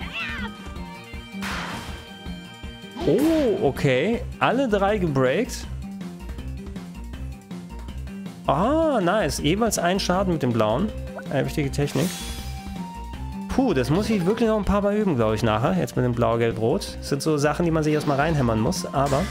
Oh, okay. Alle drei gebreakt. Ah, nice. Jeweils ein Schaden mit dem Blauen. Eine wichtige Technik. Puh, das muss ich wirklich noch ein paar Mal üben, glaube ich, nachher. Jetzt mit dem Blau, Gelb, Rot. Das sind so Sachen, die man sich erstmal reinhämmern muss, aber...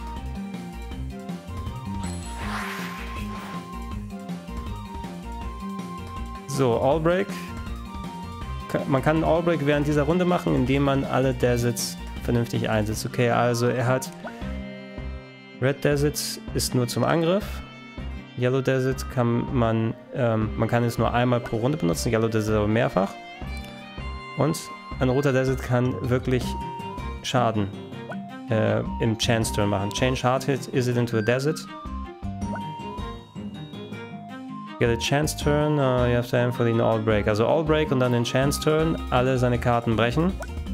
So, All-Break. Man kann einen All-Break während dieser Runde machen, indem man alle Deserts vernünftig einsetzt. Okay, also er hat... Red Deserts ist nur zum Angriff. Yellow Desert kann man... Ähm, man kann es nur einmal pro Runde benutzen, Yellow Desert aber mehrfach. Und ein roter Desert kann wirklich Schaden äh, im Chance Turn machen. Change Hard Hit, is it into a desert? Get a Chance Turn, uh, you have to aim for the All Break. Also All Break und dann den Chance Turn, alle seine Karten brechen.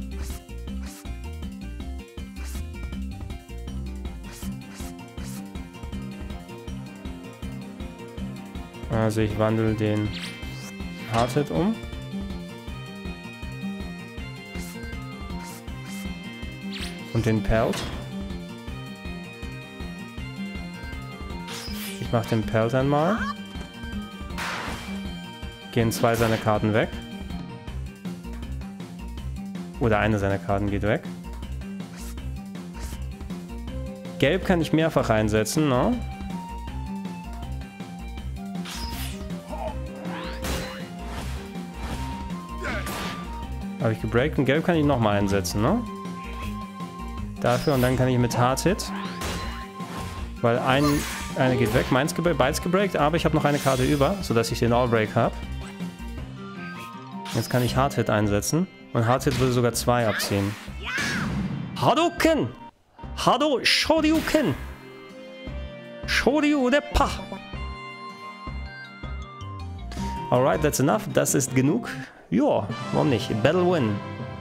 Also ich wandle den Hard Hit um. Und den Pelt. Ich mache den Pelt einmal. Gehen zwei seiner Karten weg. Oder eine seiner Karten geht weg. Gelb kann ich mehrfach einsetzen, ne? Habe ich gebreakt und Gelb kann ich nochmal einsetzen, ne? Dafür und dann kann ich mit Hard Hit, weil ein, eine geht weg, meins gebreakt, beides gebreakt, aber ich habe noch eine Karte über, sodass ich den All Break habe. Jetzt kann ich Hard Hit einsetzen und Hard Hit würde sogar zwei abziehen. Hadouken! Hado Shoryuken! Shoryu Deppa! Alright, that's enough. Das ist genug. Ja, warum nicht? Battle Win.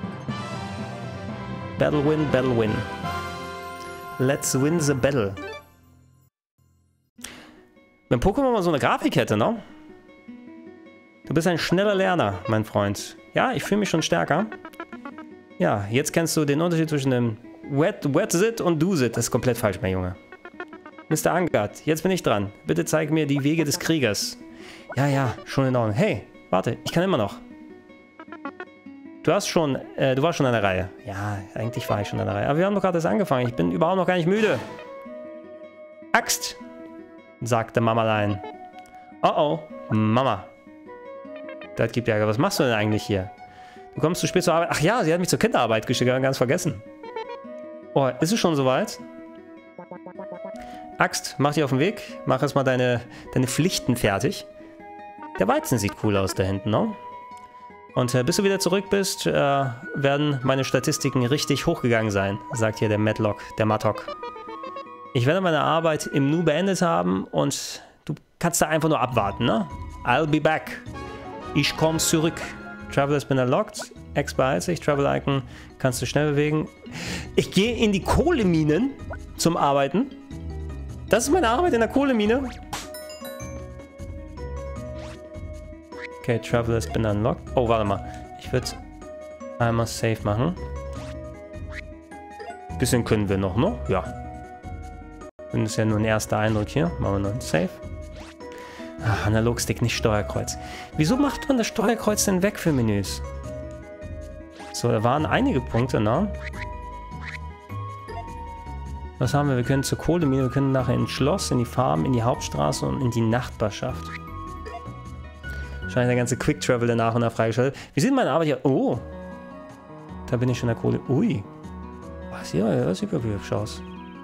Battle Win, Battle Win. Let's win the battle. Wenn Pokémon mal so eine Grafik hätte, ne? Du bist ein schneller Lerner, mein Freund. Ja, ich fühle mich schon stärker. Ja, jetzt kennst du den Unterschied zwischen dem Wet, Wet Sit und Do Sit. Das ist komplett falsch, mein Junge. Mister Angard, jetzt bin ich dran. Bitte zeig mir die Wege des Kriegers. Ja, ja, schon in Ordnung. Hey, warte, ich kann immer noch. Du hast schon, äh, du warst schon an der Reihe. Ja, eigentlich war ich schon an der Reihe. Aber wir haben doch gerade erst angefangen. Ich bin überhaupt noch gar nicht müde. Axt, sagte Mamalein. Oh oh, Mama. Das gibt ja, was machst du denn eigentlich hier? Du kommst zu spät zur Arbeit. Ach ja, sie hat mich zur Kinderarbeit geschickt, ganz vergessen. Oh, ist es schon soweit? Axt, mach dich auf den Weg. Mach erstmal deine, deine Pflichten fertig. Der Weizen sieht cool aus da hinten, ne? Und äh, bis du wieder zurück bist, äh, werden meine Statistiken richtig hochgegangen sein, sagt hier der Matlock, der Mattock. Ich werde meine Arbeit im Nu beendet haben und du kannst da einfach nur abwarten, ne? I'll be back. Ich komme zurück. Travel has been unlocked. X behält sich. Travel Icon kannst du schnell bewegen. Ich gehe in die Kohleminen zum Arbeiten. Das ist meine Arbeit in der Kohlemine. Okay, Travel has been unlocked. Oh, warte mal. Ich würde einmal Save machen. Bisschen können wir noch, ne? Ja. Das ist ja nur ein erster Eindruck hier. Machen wir noch einen Save. Ach, Analogstick, nicht Steuerkreuz. Wieso macht man das Steuerkreuz denn weg für Menüs? So, da waren einige Punkte, ne? Was haben wir? Wir können zur Kohlemine, wir können nachher ins Schloss, in die Farm, in die Hauptstraße und in die Nachbarschaft. Wahrscheinlich der ganze Quick Travel danach und nach freigeschaltet. Wie sieht meine Arbeit hier? Oh! Da bin ich schon in der Kohle. Ui! Was hier? Das sieht wirklich hübsch aus.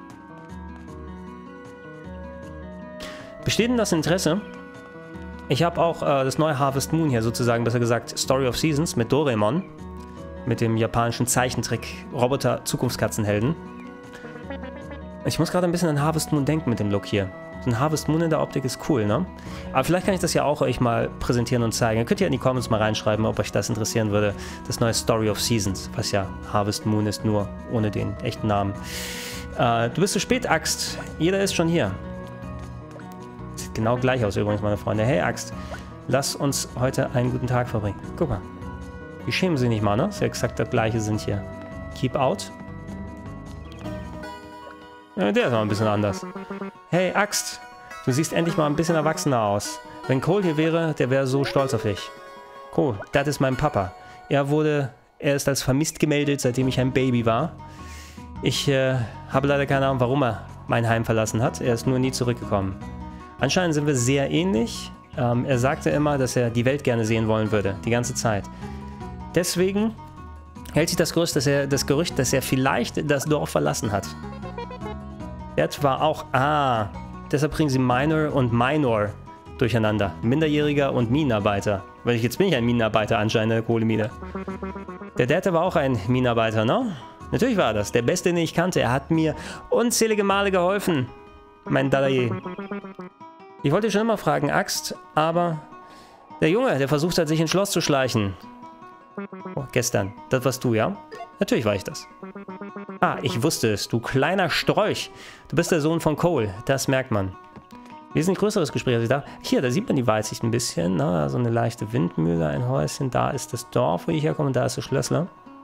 Besteht denn das Interesse? Ich habe auch äh, das neue Harvest Moon hier sozusagen, besser gesagt Story of Seasons mit Doraemon. Mit dem japanischen Zeichentrick-Roboter-Zukunftskatzenhelden. Ich muss gerade ein bisschen an Harvest Moon denken mit dem Look hier. So ein Harvest Moon in der Optik ist cool, ne? Aber vielleicht kann ich das ja auch euch mal präsentieren und zeigen. Ihr könnt ja in die Comments mal reinschreiben, ob euch das interessieren würde. Das neue Story of Seasons, was ja Harvest Moon ist, nur ohne den echten Namen. Äh, du bist zu spät, Axt. Jeder ist schon hier. Sieht genau gleich aus übrigens, meine Freunde. Hey, Axt, lass uns heute einen guten Tag verbringen. Guck mal. Die schämen sich nicht mal, ne? Das ist ja exakt das gleiche sind hier. Keep out. Ja, der ist noch ein bisschen anders. Hey, Axt, du siehst endlich mal ein bisschen erwachsener aus. Wenn Cole hier wäre, der wäre so stolz auf dich. Cole, das ist mein Papa. Er wurde, er ist als vermisst gemeldet, seitdem ich ein Baby war. Ich äh, habe leider keine Ahnung, warum er mein Heim verlassen hat. Er ist nur nie zurückgekommen. Anscheinend sind wir sehr ähnlich. Ähm, er sagte immer, dass er die Welt gerne sehen wollen würde, die ganze Zeit. Deswegen hält sich das Gerücht, dass er, das Gerücht, dass er vielleicht das Dorf verlassen hat. Das war auch... Ah, deshalb bringen sie Minor und Minor durcheinander. Minderjähriger und Minenarbeiter. Weil ich, jetzt bin ich ein Minenarbeiter anscheinend in der Kohlemine. Der Dad war auch ein Minenarbeiter, ne? Natürlich war er das. Der Beste, den ich kannte. Er hat mir unzählige Male geholfen. Mein Dadae. Ich wollte schon immer fragen, Axt, aber... Der Junge, der versucht hat, sich ins Schloss zu schleichen. Oh, gestern. Das warst du, ja? Natürlich war ich das. Ah, ich wusste es. Du kleiner Strolch. Du bist der Sohn von Cole. Das merkt man. Wesentlich größeres Gespräch als ich da. Hier, da sieht man die Weitsicht ein bisschen. Ne? So eine leichte Windmühle, ein Häuschen. Da ist das Dorf, wo ich herkomme. Und da ist das Schlössler.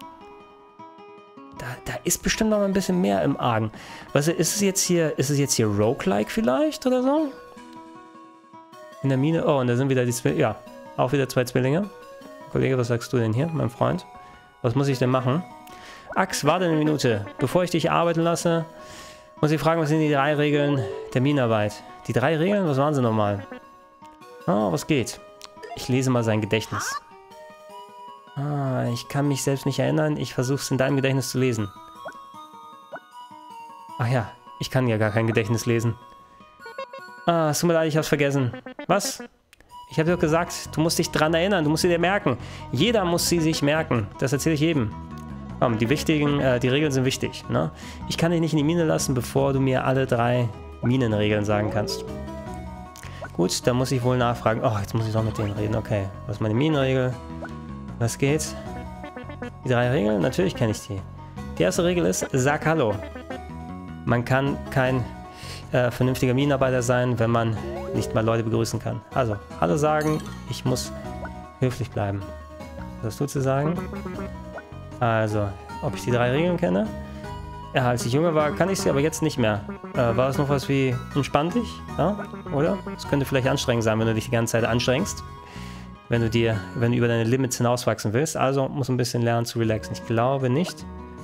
Da, da ist bestimmt noch ein bisschen mehr im Argen. Was ist es jetzt hier? Ist es jetzt hier Roguelike vielleicht oder so? In der Mine. Oh, und da sind wieder die Zwillinge. Ja, auch wieder zwei Zwillinge. Kollege, was sagst du denn hier, mein Freund? Was muss ich denn machen? Axt, warte eine Minute. Bevor ich dich arbeiten lasse, muss ich fragen, was sind die drei Regeln der Minenarbeit? Die drei Regeln? Was waren sie nochmal? Oh, was geht? Ich lese mal sein Gedächtnis. Ah, ich kann mich selbst nicht erinnern. Ich versuche es in deinem Gedächtnis zu lesen. Ach ja, ich kann ja gar kein Gedächtnis lesen. Ah, es tut mir leid, ich hab's vergessen. Was? Ich habe dir doch gesagt, du musst dich dran erinnern, du musst sie dir merken. Jeder muss sie sich merken. Das erzähle ich jedem. Komm, die wichtigen, äh, die Regeln sind wichtig, ne? Ich kann dich nicht in die Mine lassen, bevor du mir alle drei Minenregeln sagen kannst. Gut, dann muss ich wohl nachfragen. Oh, jetzt muss ich doch mit denen reden. Okay, was ist meine Minenregel? Was geht? Die drei Regeln? Natürlich kenne ich die. Die erste Regel ist, sag Hallo. Man kann kein äh, vernünftiger Minenarbeiter sein, wenn man nicht mal Leute begrüßen kann. Also, Hallo sagen, ich muss höflich bleiben. Was hast du zu sagen? Also, ob ich die drei Regeln kenne? Ja, als ich jünger war, kann ich sie, aber jetzt nicht mehr. Äh, war es noch was wie, entspann dich? Ja? Oder? Es könnte vielleicht anstrengend sein, wenn du dich die ganze Zeit anstrengst. Wenn du dir, wenn du über deine Limits hinauswachsen willst. Also, muss ein bisschen lernen zu relaxen. Ich glaube nicht.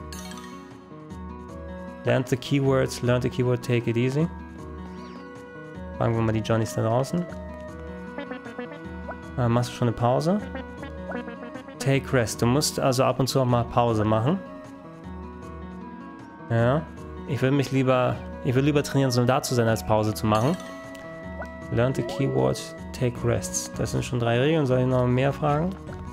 Lernt the keywords, learn the keyword, take it easy. Fragen wir mal die Johnnies da draußen. Äh, machst du schon eine Pause? Take rest. Du musst also ab und zu auch mal Pause machen. Ja. Ich will mich lieber, ich will lieber trainieren, Soldat zu sein, als Pause zu machen. Learn the keyword, take rests. Das sind schon drei Regeln. Soll ich noch mehr fragen?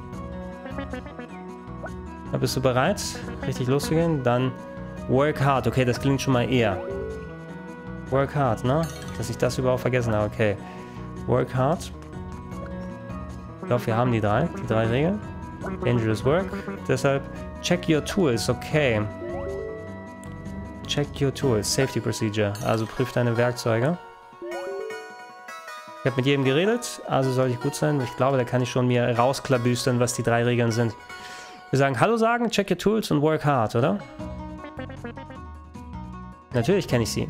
Da bist du bereit, richtig loszugehen? Dann work hard. Okay, das klingt schon mal eher. Work hard, ne? Dass ich das überhaupt vergessen habe. Okay. Work hard. Ich glaube, wir haben die drei. Die drei Regeln. Dangerous work. Deshalb check your tools. Okay. Check your tools. Safety procedure. Also prüf deine Werkzeuge. Ich habe mit jedem geredet, also sollte ich gut sein. Ich glaube, da kann ich schon mir rausklabüstern, was die drei Regeln sind. Wir sagen Hallo sagen, check your tools und work hard, oder? Natürlich kenne ich sie.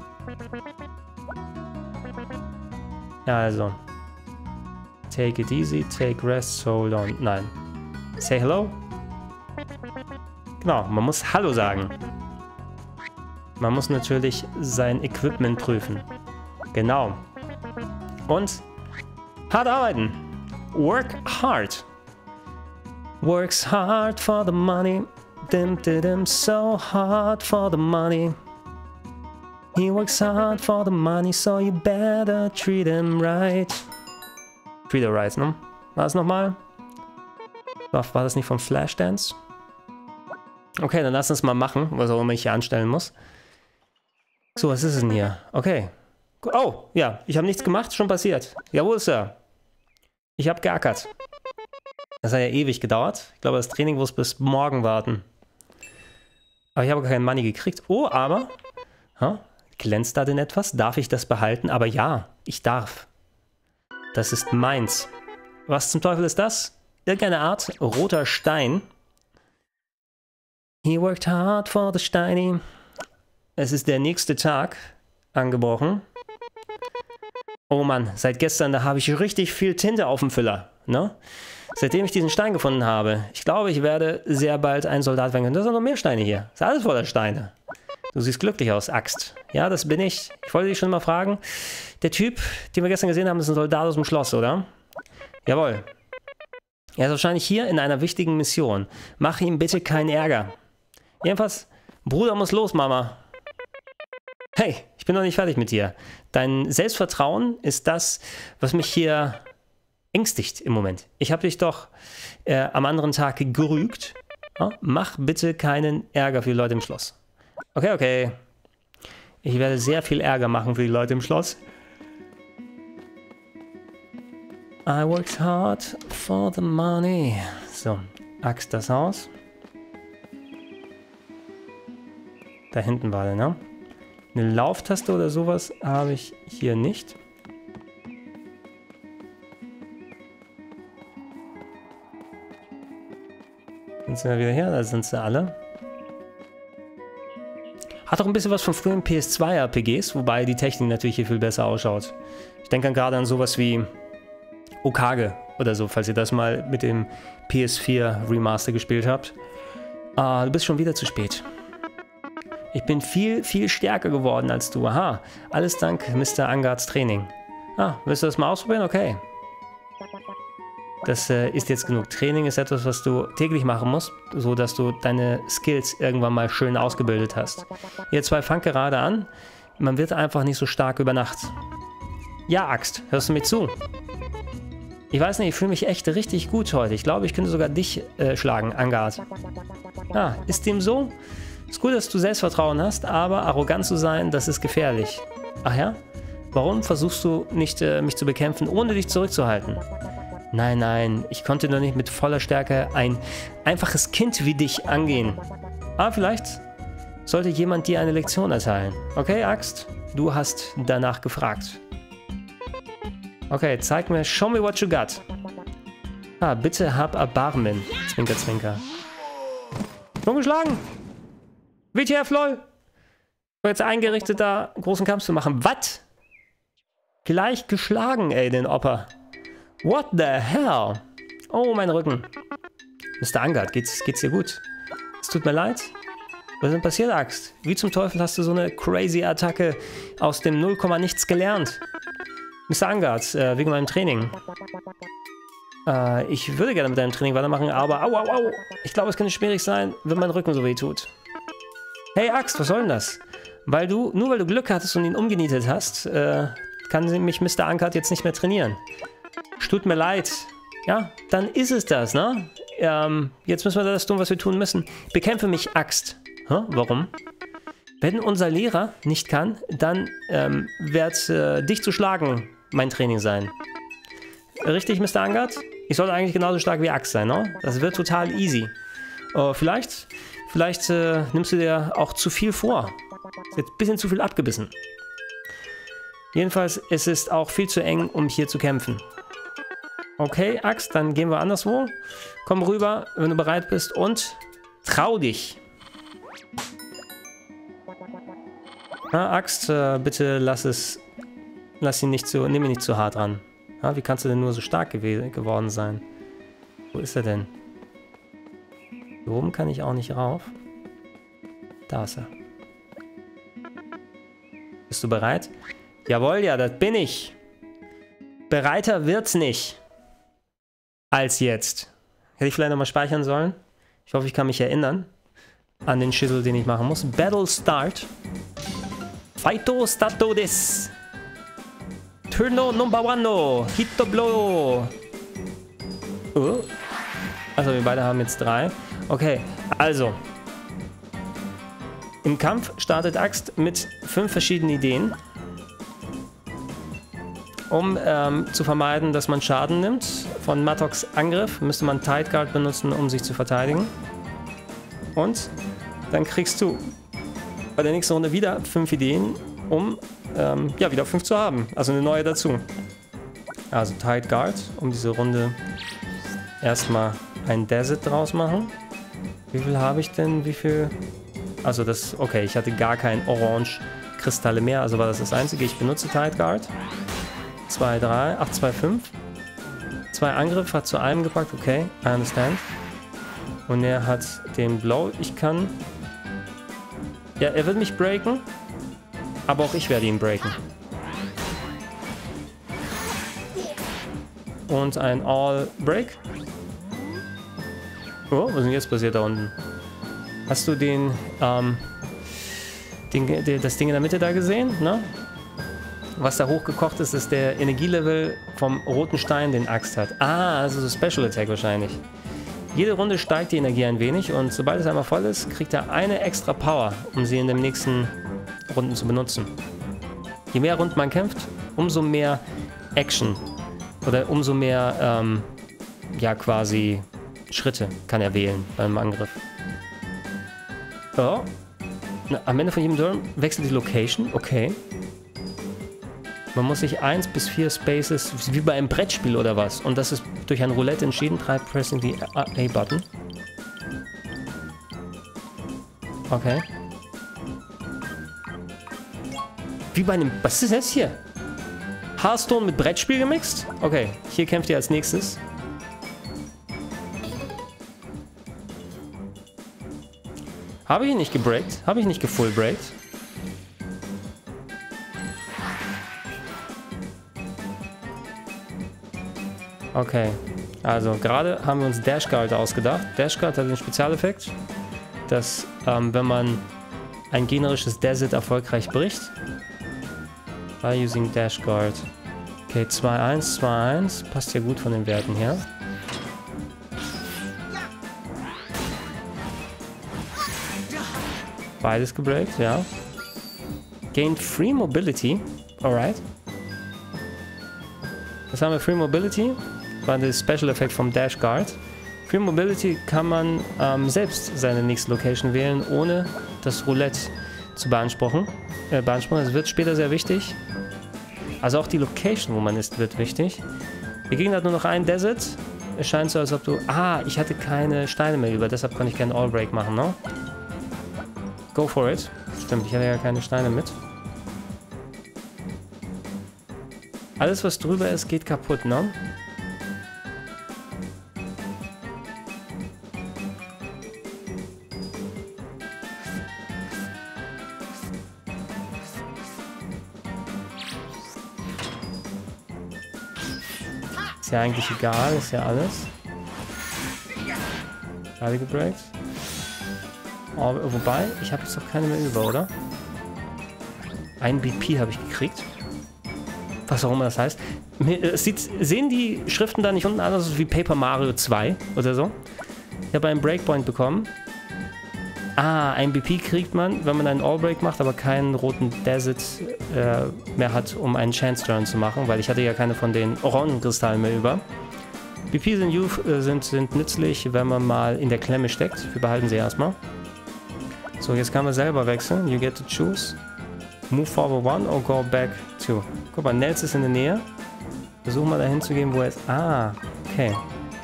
Ja, also. Take it easy, take rest, hold on. Nein. Say hello. Genau, man muss Hallo sagen. Man muss natürlich sein Equipment prüfen. Genau. Und hart arbeiten. Work hard. Works hard for the money. Dim, dim, dim, so hard for the money. He works hard for the money, so you better treat him right. Treat her right, ne? War das nochmal? War, war das nicht vom Flashdance? Okay, dann lass uns mal machen, was auch immer ich hier anstellen muss. So, was ist denn hier? Okay. Oh, ja, ich habe nichts gemacht, schon passiert. Jawohl, Sir. Ich habe geackert. Das hat ja ewig gedauert. Ich glaube, das Training muss bis morgen warten. Aber ich habe gar kein Money gekriegt. Oh, aber... Huh? Glänzt da denn etwas? Darf ich das behalten? Aber ja, ich darf. Das ist meins. Was zum Teufel ist das? Irgendeine Art roter Stein. He worked hard for the Steiny. Es ist der nächste Tag angebrochen. Oh Mann, seit gestern, da habe ich richtig viel Tinte auf dem Füller. Ne? Seitdem ich diesen Stein gefunden habe. Ich glaube, ich werde sehr bald ein Soldat werden können. Da sind noch mehr Steine hier. Das ist alles voller Steine. Du siehst glücklich aus, Axt. Ja, das bin ich. Ich wollte dich schon mal fragen. Der Typ, den wir gestern gesehen haben, ist ein Soldat aus dem Schloss, oder? Jawohl. Er ist wahrscheinlich hier in einer wichtigen Mission. Mach ihm bitte keinen Ärger. Jedenfalls, Bruder muss los, Mama. Hey, ich bin noch nicht fertig mit dir. Dein Selbstvertrauen ist das, was mich hier ängstigt im Moment. Ich habe dich doch äh, am anderen Tag gerügt. Ja? Mach bitte keinen Ärger für die Leute im Schloss. Okay, okay. Ich werde sehr viel Ärger machen für die Leute im Schloss. I worked hard for the money. So, Axt das Haus. Da hinten war der, ne? Eine Lauftaste oder sowas habe ich hier nicht. Sind sie wieder her? Da sind sie alle. Hat auch ein bisschen was von frühen P S zwei R P Gs, wobei die Technik natürlich hier viel besser ausschaut. Ich denke gerade an sowas wie Okage oder so, falls ihr das mal mit dem P S vier Remaster gespielt habt. Ah, du bist schon wieder zu spät. Ich bin viel, viel stärker geworden als du. Aha, alles dank Mister Angards Training. Ah, willst du das mal ausprobieren? Okay. Das äh, ist jetzt genug. Training ist etwas, was du täglich machen musst, so dass du deine Skills irgendwann mal schön ausgebildet hast. Ihr zwei fangt gerade an. Man wird einfach nicht so stark über Nacht. Ja, Axt, hörst du mir zu? Ich weiß nicht, ich fühle mich echt richtig gut heute. Ich glaube, ich könnte sogar dich äh, schlagen, Angard. Ah, ist dem so? Ist gut, dass du Selbstvertrauen hast, aber arrogant zu sein, das ist gefährlich. Ach ja? Warum versuchst du nicht, äh, mich zu bekämpfen, ohne dich zurückzuhalten? Nein, nein, ich konnte nur nicht mit voller Stärke ein einfaches Kind wie dich angehen. Aber vielleicht sollte jemand dir eine Lektion erteilen. Okay, Axt? Du hast danach gefragt. Okay, zeig mir, show me what you got. Ah, bitte hab Erbarmen. Zwinker, zwinker. Schon geschlagen? W T F, lol. Ich war jetzt eingerichtet, da großen Kampf zu machen. Was? Gleich geschlagen, ey, den Opa. What the hell? Oh, mein Rücken. Mister Angard, geht's, geht's dir gut? Es tut mir leid. Was ist denn passiert, Axt? Wie zum Teufel hast du so eine crazy Attacke aus dem null Komma nichts gelernt? Mister Angard, äh, wegen meinem Training. Äh, ich würde gerne mit deinem Training weitermachen, aber au, au, au. Ich glaube, es könnte schwierig sein, wenn mein Rücken so weh tut. Hey, Axt, was soll denn das? Weil du, nur weil du Glück hattest und ihn umgenietet hast, äh, kann mich Mister Angard jetzt nicht mehr trainieren. Tut mir leid. Ja, dann ist es das, ne? Ähm, jetzt müssen wir das tun, was wir tun müssen. Bekämpfe mich, Axt. Hä? Warum? Wenn unser Lehrer nicht kann, dann ähm, wird äh, dich zu schlagen mein Training sein. Richtig, Mister Angert? Ich sollte eigentlich genauso stark wie Axt sein, ne? Das wird total easy. Uh, vielleicht vielleicht äh, nimmst du dir auch zu viel vor. Ist jetzt ein bisschen zu viel abgebissen. Jedenfalls, es ist auch viel zu eng, um hier zu kämpfen. Okay, Axt, dann gehen wir anderswo. Komm rüber, wenn du bereit bist und trau dich. Na, Axt, äh, bitte lass es, lass ihn nicht zu, nimm ihn nicht zu hart ran. Ja, wie kannst du denn nur so stark gew geworden sein? Wo ist er denn? Hier oben kann ich auch nicht rauf. Da ist er. Bist du bereit? Jawohl, ja, das bin ich. Bereiter wird's nicht. Als jetzt. Hätte ich vielleicht nochmal speichern sollen? Ich hoffe, ich kann mich erinnern an den Schüssel, den ich machen muss. Battle Start. Fighto stato des. Turno number one. Hito blow. Oh. Also wir beide haben jetzt drei. Okay, also. Im Kampf startet Axt mit fünf verschiedenen Ideen. Um ähm, zu vermeiden, dass man Schaden nimmt von Mattox Angriff, müsste man Tide Guard benutzen, um sich zu verteidigen. Und dann kriegst du bei der nächsten Runde wieder fünf Ideen, um ähm, ja, wieder fünf zu haben. Also eine neue dazu. Also Tide Guard, um diese Runde erstmal ein Desert draus machen. Wie viel habe ich denn? Wie viel? Also das, okay, ich hatte gar kein Orange-Kristalle mehr, also war das das einzige. Ich benutze Tide Guard. zwei, drei, acht, zwei, fünf. Zwei Angriffe hat zu einem gepackt, okay, I understand. Und er hat den Blow, ich kann... Ja, er wird mich breaken, aber auch ich werde ihn breaken. Und ein All-Break. Oh, was ist denn jetzt passiert da unten? Hast du den, ähm, den, das Ding in der Mitte da gesehen, ne? Was da hochgekocht ist, ist der Energielevel vom roten Stein, den Axt hat. Ah, also so Special Attack wahrscheinlich. Jede Runde steigt die Energie ein wenig und sobald es einmal voll ist, kriegt er eine extra Power, um sie in den nächsten Runden zu benutzen. Je mehr Runden man kämpft, umso mehr Action oder umso mehr, ähm, ja quasi Schritte kann er wählen beim Angriff. Oh. Na, am Ende von jedem Turn wechselt die Location, okay. Man muss sich eins bis vier Spaces, wie bei einem Brettspiel oder was. Und das ist durch ein Roulette entschieden. Try pressing the A-Button. Okay. Wie bei einem... Was ist das hier? Hearthstone mit Brettspiel gemixt? Okay, hier kämpft ihr als nächstes. Habe ich ihn nicht gebreakt? Habe ich nicht gefullbreakt? Okay, also gerade haben wir uns Dash Guard ausgedacht. Dash Guard hat den Spezialeffekt, dass ähm, wenn man ein gegnerisches Desert erfolgreich bricht, by using Dash Guard. Okay, zwei eins, zwei eins, passt ja gut von den Werten her. Beides gebreakt, ja. Gained Free Mobility, alright. Was haben wir? Free Mobility war der Special Effekt vom Dash Guard. Free Mobility kann man ähm, selbst seine nächste Location wählen, ohne das Roulette zu beanspruchen. Äh, beanspruchen. Das wird später sehr wichtig. Also auch die Location, wo man ist, wird wichtig. Der Gegner hat nur noch einen Desert. Es scheint so, als ob du... Ah, ich hatte keine Steine mehr über, deshalb konnte ich keinen All-Break machen, ne? Go for it. Stimmt, ich hatte ja keine Steine mit. Alles, was drüber ist, geht kaputt, ne? Ist ja eigentlich egal, ist ja alles. Alle gebreakt. Oh, wobei, ich habe jetzt doch keine mehr über, oder? Ein B P habe ich gekriegt. Was auch immer das heißt. Es sieht, sehen die Schriften da nicht unten anders aus wie Paper Mario zwei oder so? Ich habe einen Breakpoint bekommen. Ah, ein B P kriegt man, wenn man einen All-Break macht, aber keinen roten Desert äh, mehr hat, um einen Chance-Turn zu machen, weil ich hatte ja keine von den Orangenkristallen mehr über. B P sind, äh, sind, sind nützlich, wenn man mal in der Klemme steckt. Wir behalten sie erstmal. So, jetzt kann man selber wechseln. You get to choose. Move forward one or go back two. Guck mal, Nels ist in der Nähe. Versuchen mal dahin zu gehen, wo er ist. Ah, okay.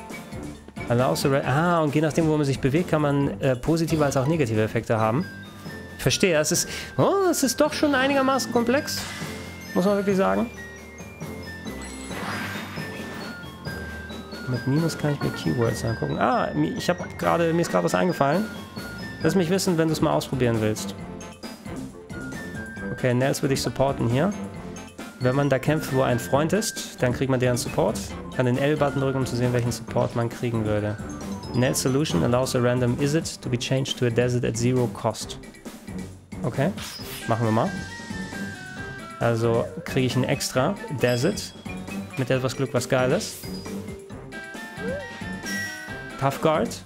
Ah, und je nachdem, wo man sich bewegt, kann man äh, positive als auch negative Effekte haben. Ich verstehe, es ist, oh, es ist doch schon einigermaßen komplex. Muss man wirklich sagen. Mit Minus kann ich mir Keywords angucken. Ah, ich habe gerade, mir ist gerade was eingefallen. Lass mich wissen, wenn du es mal ausprobieren willst. Okay, Nels würde ich supporten hier. Wenn man da kämpft, wo ein Freund ist, dann kriegt man deren Support. Kann den L-Button drücken, um zu sehen, welchen Support man kriegen würde. Nels Solution allows a random Izzet to be changed to a desert at zero cost. Okay, machen wir mal. Also kriege ich ein extra Desert mit etwas Glück, was geil ist. Tough Guard.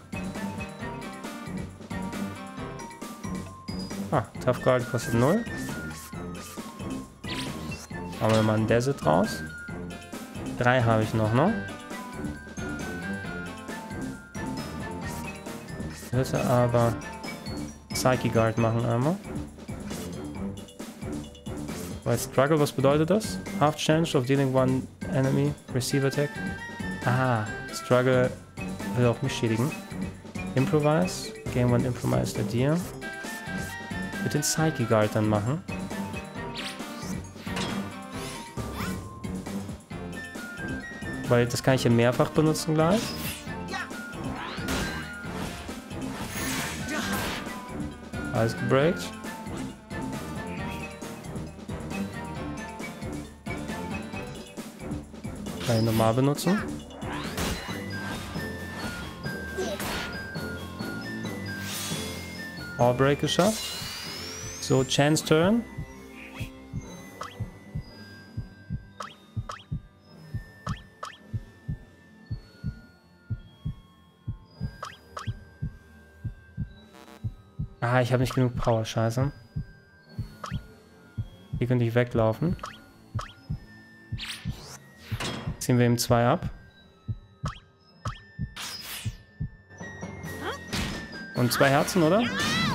Ah, Tough Guard kostet null. Machen wir mal einen Desert raus. Drei habe ich noch, ne? Ich würde aber Psyche Guard machen einmal. Weil Struggle, was bedeutet das? Half chance of dealing one enemy receive attack. Ah, Struggle will auch mich schädigen. Improvise. Game one improvised a deer. Ich würde den Psyche Guard dann machen. Weil das kann ich ja mehrfach benutzen gleich. Alles gebreakt. Kann ich normal benutzen. All Break geschafft. So, Chance Turn. Ah, ich habe nicht genug Power, scheiße. Hier könnte ich weglaufen. Ziehen wir ihm zwei ab. Und zwei Herzen, oder?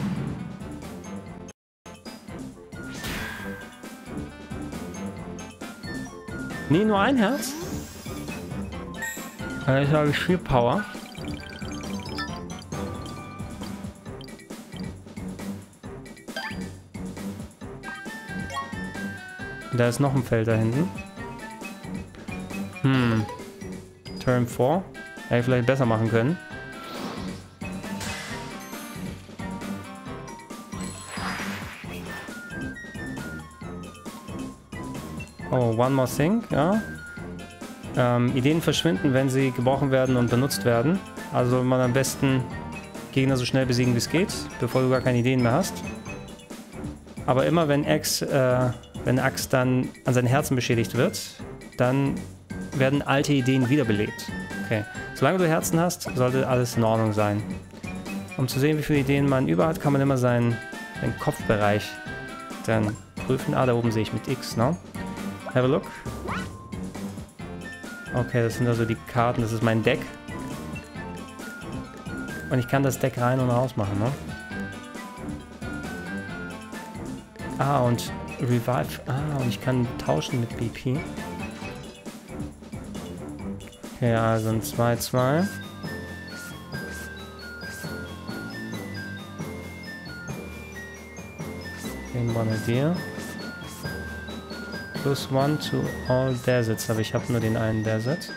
Nee, nur ein Herz? Ich habe viel Power. Da ist noch ein Feld da hinten. Hm. Turn vier. Hätte ich vielleicht besser machen können. Oh, one more thing, ja. Ähm, Ideen verschwinden, wenn sie gebrochen werden und benutzt werden. Also man am besten Gegner so schnell besiegen, wie es geht, bevor du gar keine Ideen mehr hast. Aber immer wenn Axe, äh, wenn Axe dann an seinen Herzen beschädigt wird, dann werden alte Ideen wiederbelebt. Okay. Solange du Herzen hast, sollte alles in Ordnung sein. Um zu sehen, wie viele Ideen man über hat, kann man immer seinen, seinen Kopfbereich dann prüfen. Ah, da oben sehe ich mit X, ne? Have a look. Okay, das sind also die Karten, das ist mein Deck. Und ich kann das Deck rein und raus machen, ne? Ah, und Revive. Ah, und ich kann tauschen mit B P. Okay, also ein zwei zwei. Game one idea. Plus one to all deserts, aber ich habe nur den einen Desert.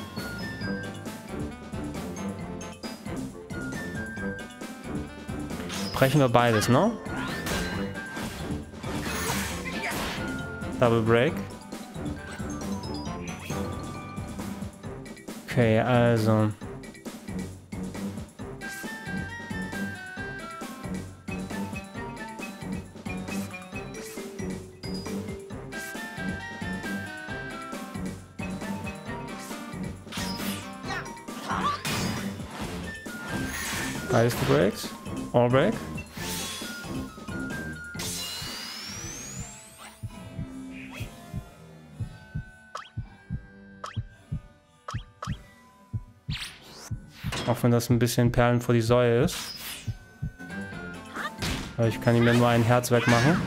Brechen wir beides, ne? Double Break. Okay, also. Beides gebreakt. All Break. Auch wenn das ein bisschen Perlen vor die Säue ist. Aber ich kann ihm ja nur ein Herz wegmachen.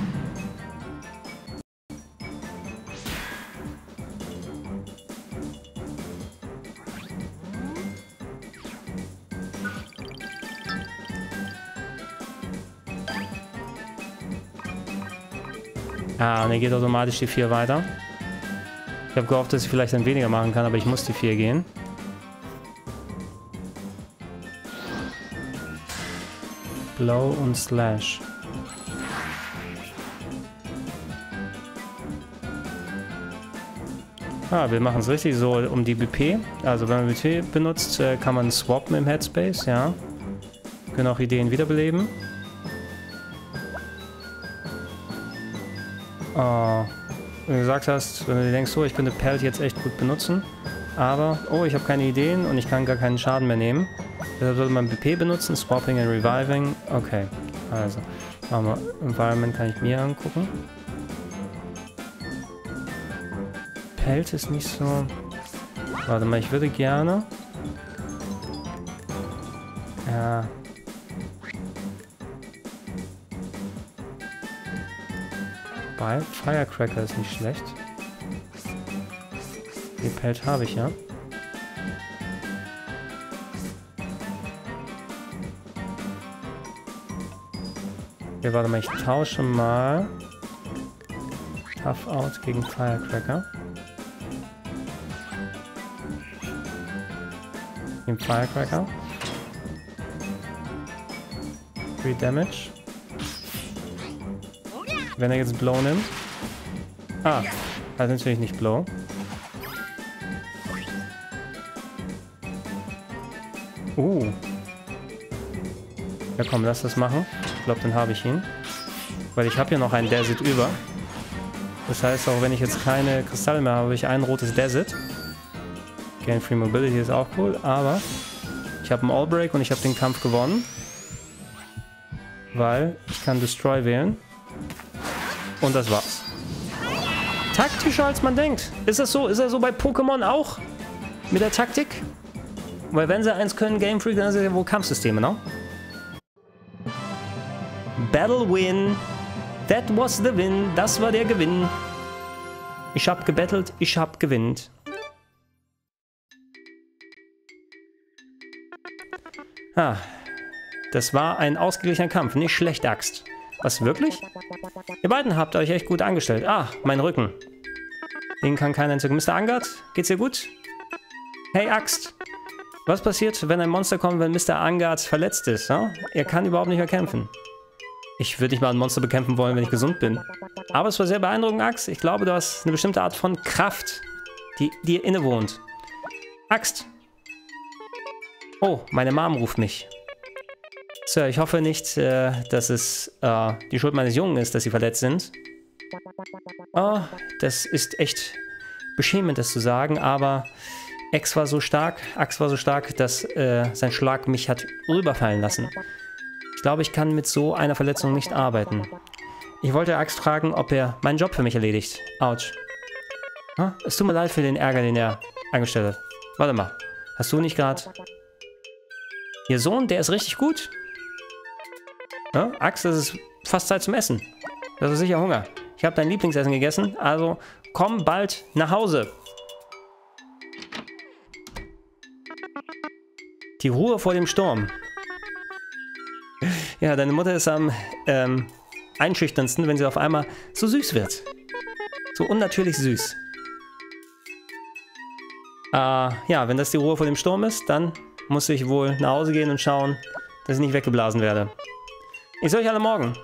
Ah, und er geht automatisch die vier weiter. Ich habe gehofft, dass ich vielleicht dann weniger machen kann, aber ich muss die vier gehen. Blow und Slash. Ah, wir machen es richtig so um die B P. Also wenn man B P benutzt, kann man swappen im Headspace, ja. Wir können auch Ideen wiederbeleben. Oh, wie du gesagt hast, wenn du dir denkst, so, ich könnte Pelt jetzt echt gut benutzen, aber, oh, ich habe keine Ideen und ich kann gar keinen Schaden mehr nehmen. Deshalb sollte man B P benutzen, Swapping und Reviving. Okay, also, machen wir, Environment kann ich mir angucken. Pelt ist nicht so... Warte mal, ich würde gerne... Ja... Bei Firecracker ist nicht schlecht. Die Pelt habe ich ja. Okay, warte mal, ich tausche mal Tough Out gegen Firecracker. Gegen Firecracker. Three Damage. Wenn er jetzt Blow nimmt. Ah, also natürlich nicht Blow. Uh. Ja komm, lass das machen. Ich glaube, dann habe ich ihn. Weil ich habe hier noch ein Desert über. Das heißt, auch wenn ich jetzt keine Kristalle mehr habe, habe ich ein rotes Desert. Gain Free Mobility ist auch cool, aber ich habe einen All-Break und ich habe den Kampf gewonnen. Weil ich kann Destroy wählen. Und das war's. Taktischer als man denkt. Ist das so? Ist er so bei Pokémon auch? Mit der Taktik? Weil wenn sie eins können, Game Freak, dann ist es ja wohl Kampfsysteme, ne? Battle Win. That was the win. Das war der Gewinn. Ich hab gebettelt, ich hab gewinnt. Ah. Das war ein ausgeglichener Kampf. Nicht schlecht, Axt. Was, wirklich? Ihr beiden habt euch echt gut angestellt. Ah, mein Rücken. Den kann keiner entzücken. Mister Angard, geht's dir gut? Hey, Axt. Was passiert, wenn ein Monster kommt, wenn Mister Angard verletzt ist? Ja? Er kann überhaupt nicht mehr kämpfen. Ich würde nicht mal ein Monster bekämpfen wollen, wenn ich gesund bin. Aber es war sehr beeindruckend, Axt. Ich glaube, du hast eine bestimmte Art von Kraft, die dir innewohnt. Axt. Oh, meine Mom ruft mich. Sir, ich hoffe nicht, äh, dass es äh, die Schuld meines Jungen ist, dass sie verletzt sind. Oh, das ist echt beschämend, das zu sagen, aber Axe war so stark, Axe war so stark, dass äh, sein Schlag mich hat rüberfallen lassen. Ich glaube, ich kann mit so einer Verletzung nicht arbeiten. Ich wollte Axe fragen, ob er meinen Job für mich erledigt. Autsch. Ah, es tut mir leid für den Ärger, den er angestellt hat. Warte mal, hast du nicht gerade... Ihr Sohn, der ist richtig gut. Ja, Axt, das ist fast Zeit zum Essen. Du hast sicher Hunger. Ich habe dein Lieblingsessen gegessen, also komm bald nach Hause. Die Ruhe vor dem Sturm. Ja, deine Mutter ist am ähm, einschüchternsten, wenn sie auf einmal so süß wird. So unnatürlich süß. Äh, ja, wenn das die Ruhe vor dem Sturm ist, dann muss ich wohl nach Hause gehen und schauen, dass ich nicht weggeblasen werde. Ich sehe euch alle morgen.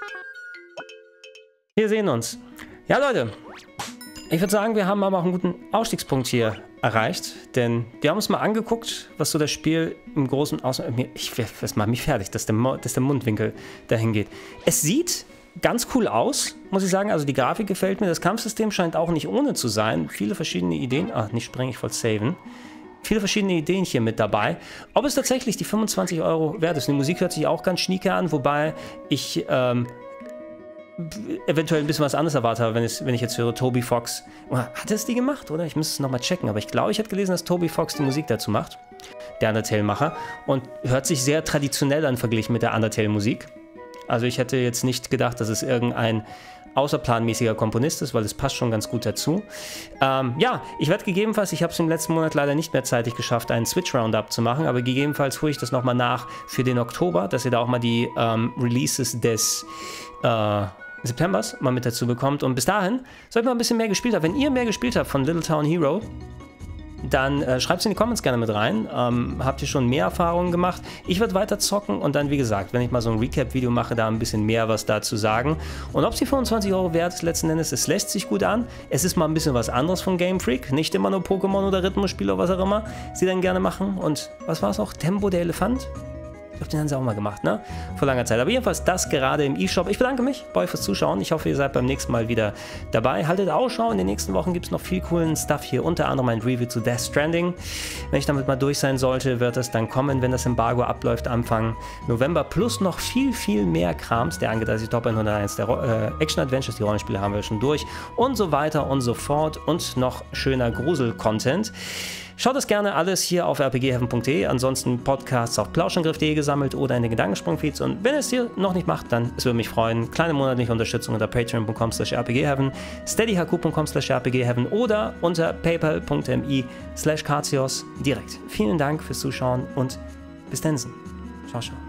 Wir sehen uns. Ja, Leute. Ich würde sagen, wir haben aber auch einen guten Ausstiegspunkt hier erreicht. Denn wir haben uns mal angeguckt, was so das Spiel im Großen aus... Ich, das macht mich fertig, dass der, dass der Mundwinkel dahin geht. Es sieht ganz cool aus, muss ich sagen. Also die Grafik gefällt mir. Das Kampfsystem scheint auch nicht ohne zu sein. Viele verschiedene Ideen... Ach, nicht springen, ich wollte saven. Viele verschiedene Ideen hier mit dabei. Ob es tatsächlich die fünfundzwanzig Euro wert ist. Die Musik hört sich auch ganz schnieke an, wobei ich ähm, eventuell ein bisschen was anderes erwartet habe, wenn, es, wenn ich jetzt höre, Toby Fox. Hat es die gemacht, oder? Ich müsste es nochmal checken, aber ich glaube, ich hätte gelesen, dass Toby Fox die Musik dazu macht. der Undertale-Macher, und hört sich sehr traditionell an verglichen mit der Undertale-Musik. Also ich hätte jetzt nicht gedacht, dass es irgendein außerplanmäßiger Komponist ist, weil es passt schon ganz gut dazu. Ähm, ja, ich werde gegebenenfalls, ich habe es im letzten Monat leider nicht mehr zeitig geschafft, einen Switch-Roundup zu machen, aber gegebenenfalls hole ich das nochmal nach für den Oktober, dass ihr da auch mal die ähm, Releases des äh, Septembers mal mit dazu bekommt. Und bis dahin sollt ihr mal ein bisschen mehr gespielt haben. Wenn ihr mehr gespielt habt von Little Town Hero, dann äh, schreibt es in die Comments gerne mit rein. Ähm, habt ihr schon mehr Erfahrungen gemacht? Ich werde weiter zocken und dann, wie gesagt, wenn ich mal so ein Recap-Video mache, da ein bisschen mehr was dazu sagen. Und ob es die fünfundzwanzig Euro wert ist letzten Endes, es lässt sich gut an. Es ist mal ein bisschen was anderes von Game Freak. Nicht immer nur Pokémon oder Rhythmusspiel oder was auch immer sie dann gerne machen. Und was war es auch? Tempo der Elefant? Ich glaube, den haben sie auch mal gemacht, ne? Vor langer Zeit. Aber jedenfalls das gerade im eShop. Ich bedanke mich bei euch fürs Zuschauen. Ich hoffe, ihr seid beim nächsten Mal wieder dabei. Haltet Ausschau. In den nächsten Wochen gibt es noch viel coolen Stuff hier. Unter anderem ein Review zu Death Stranding. Wenn ich damit mal durch sein sollte, wird es dann kommen, wenn das Embargo abläuft, Anfang November. Plus noch viel, viel mehr Krams. Der angeht, Top hunderteins der äh, Action-Adventures. Die Rollenspiele haben wir schon durch. Und so weiter und so fort. Und noch schöner Grusel-Content. Schaut das gerne alles hier auf r p g heaven punkt d e. Ansonsten Podcasts auf plauschangriff punkt d e gesammelt oder in den Gedankensprung-Feeds. Und wenn es dir noch nicht macht, dann es würde mich freuen. Kleine monatliche Unterstützung unter patreon punkt com slash r p g heaven, steadyhq punkt com slash r p g heaven oder unter paypal punkt mi slash carzios direkt. Vielen Dank fürs Zuschauen und bis dann. Ciao, ciao.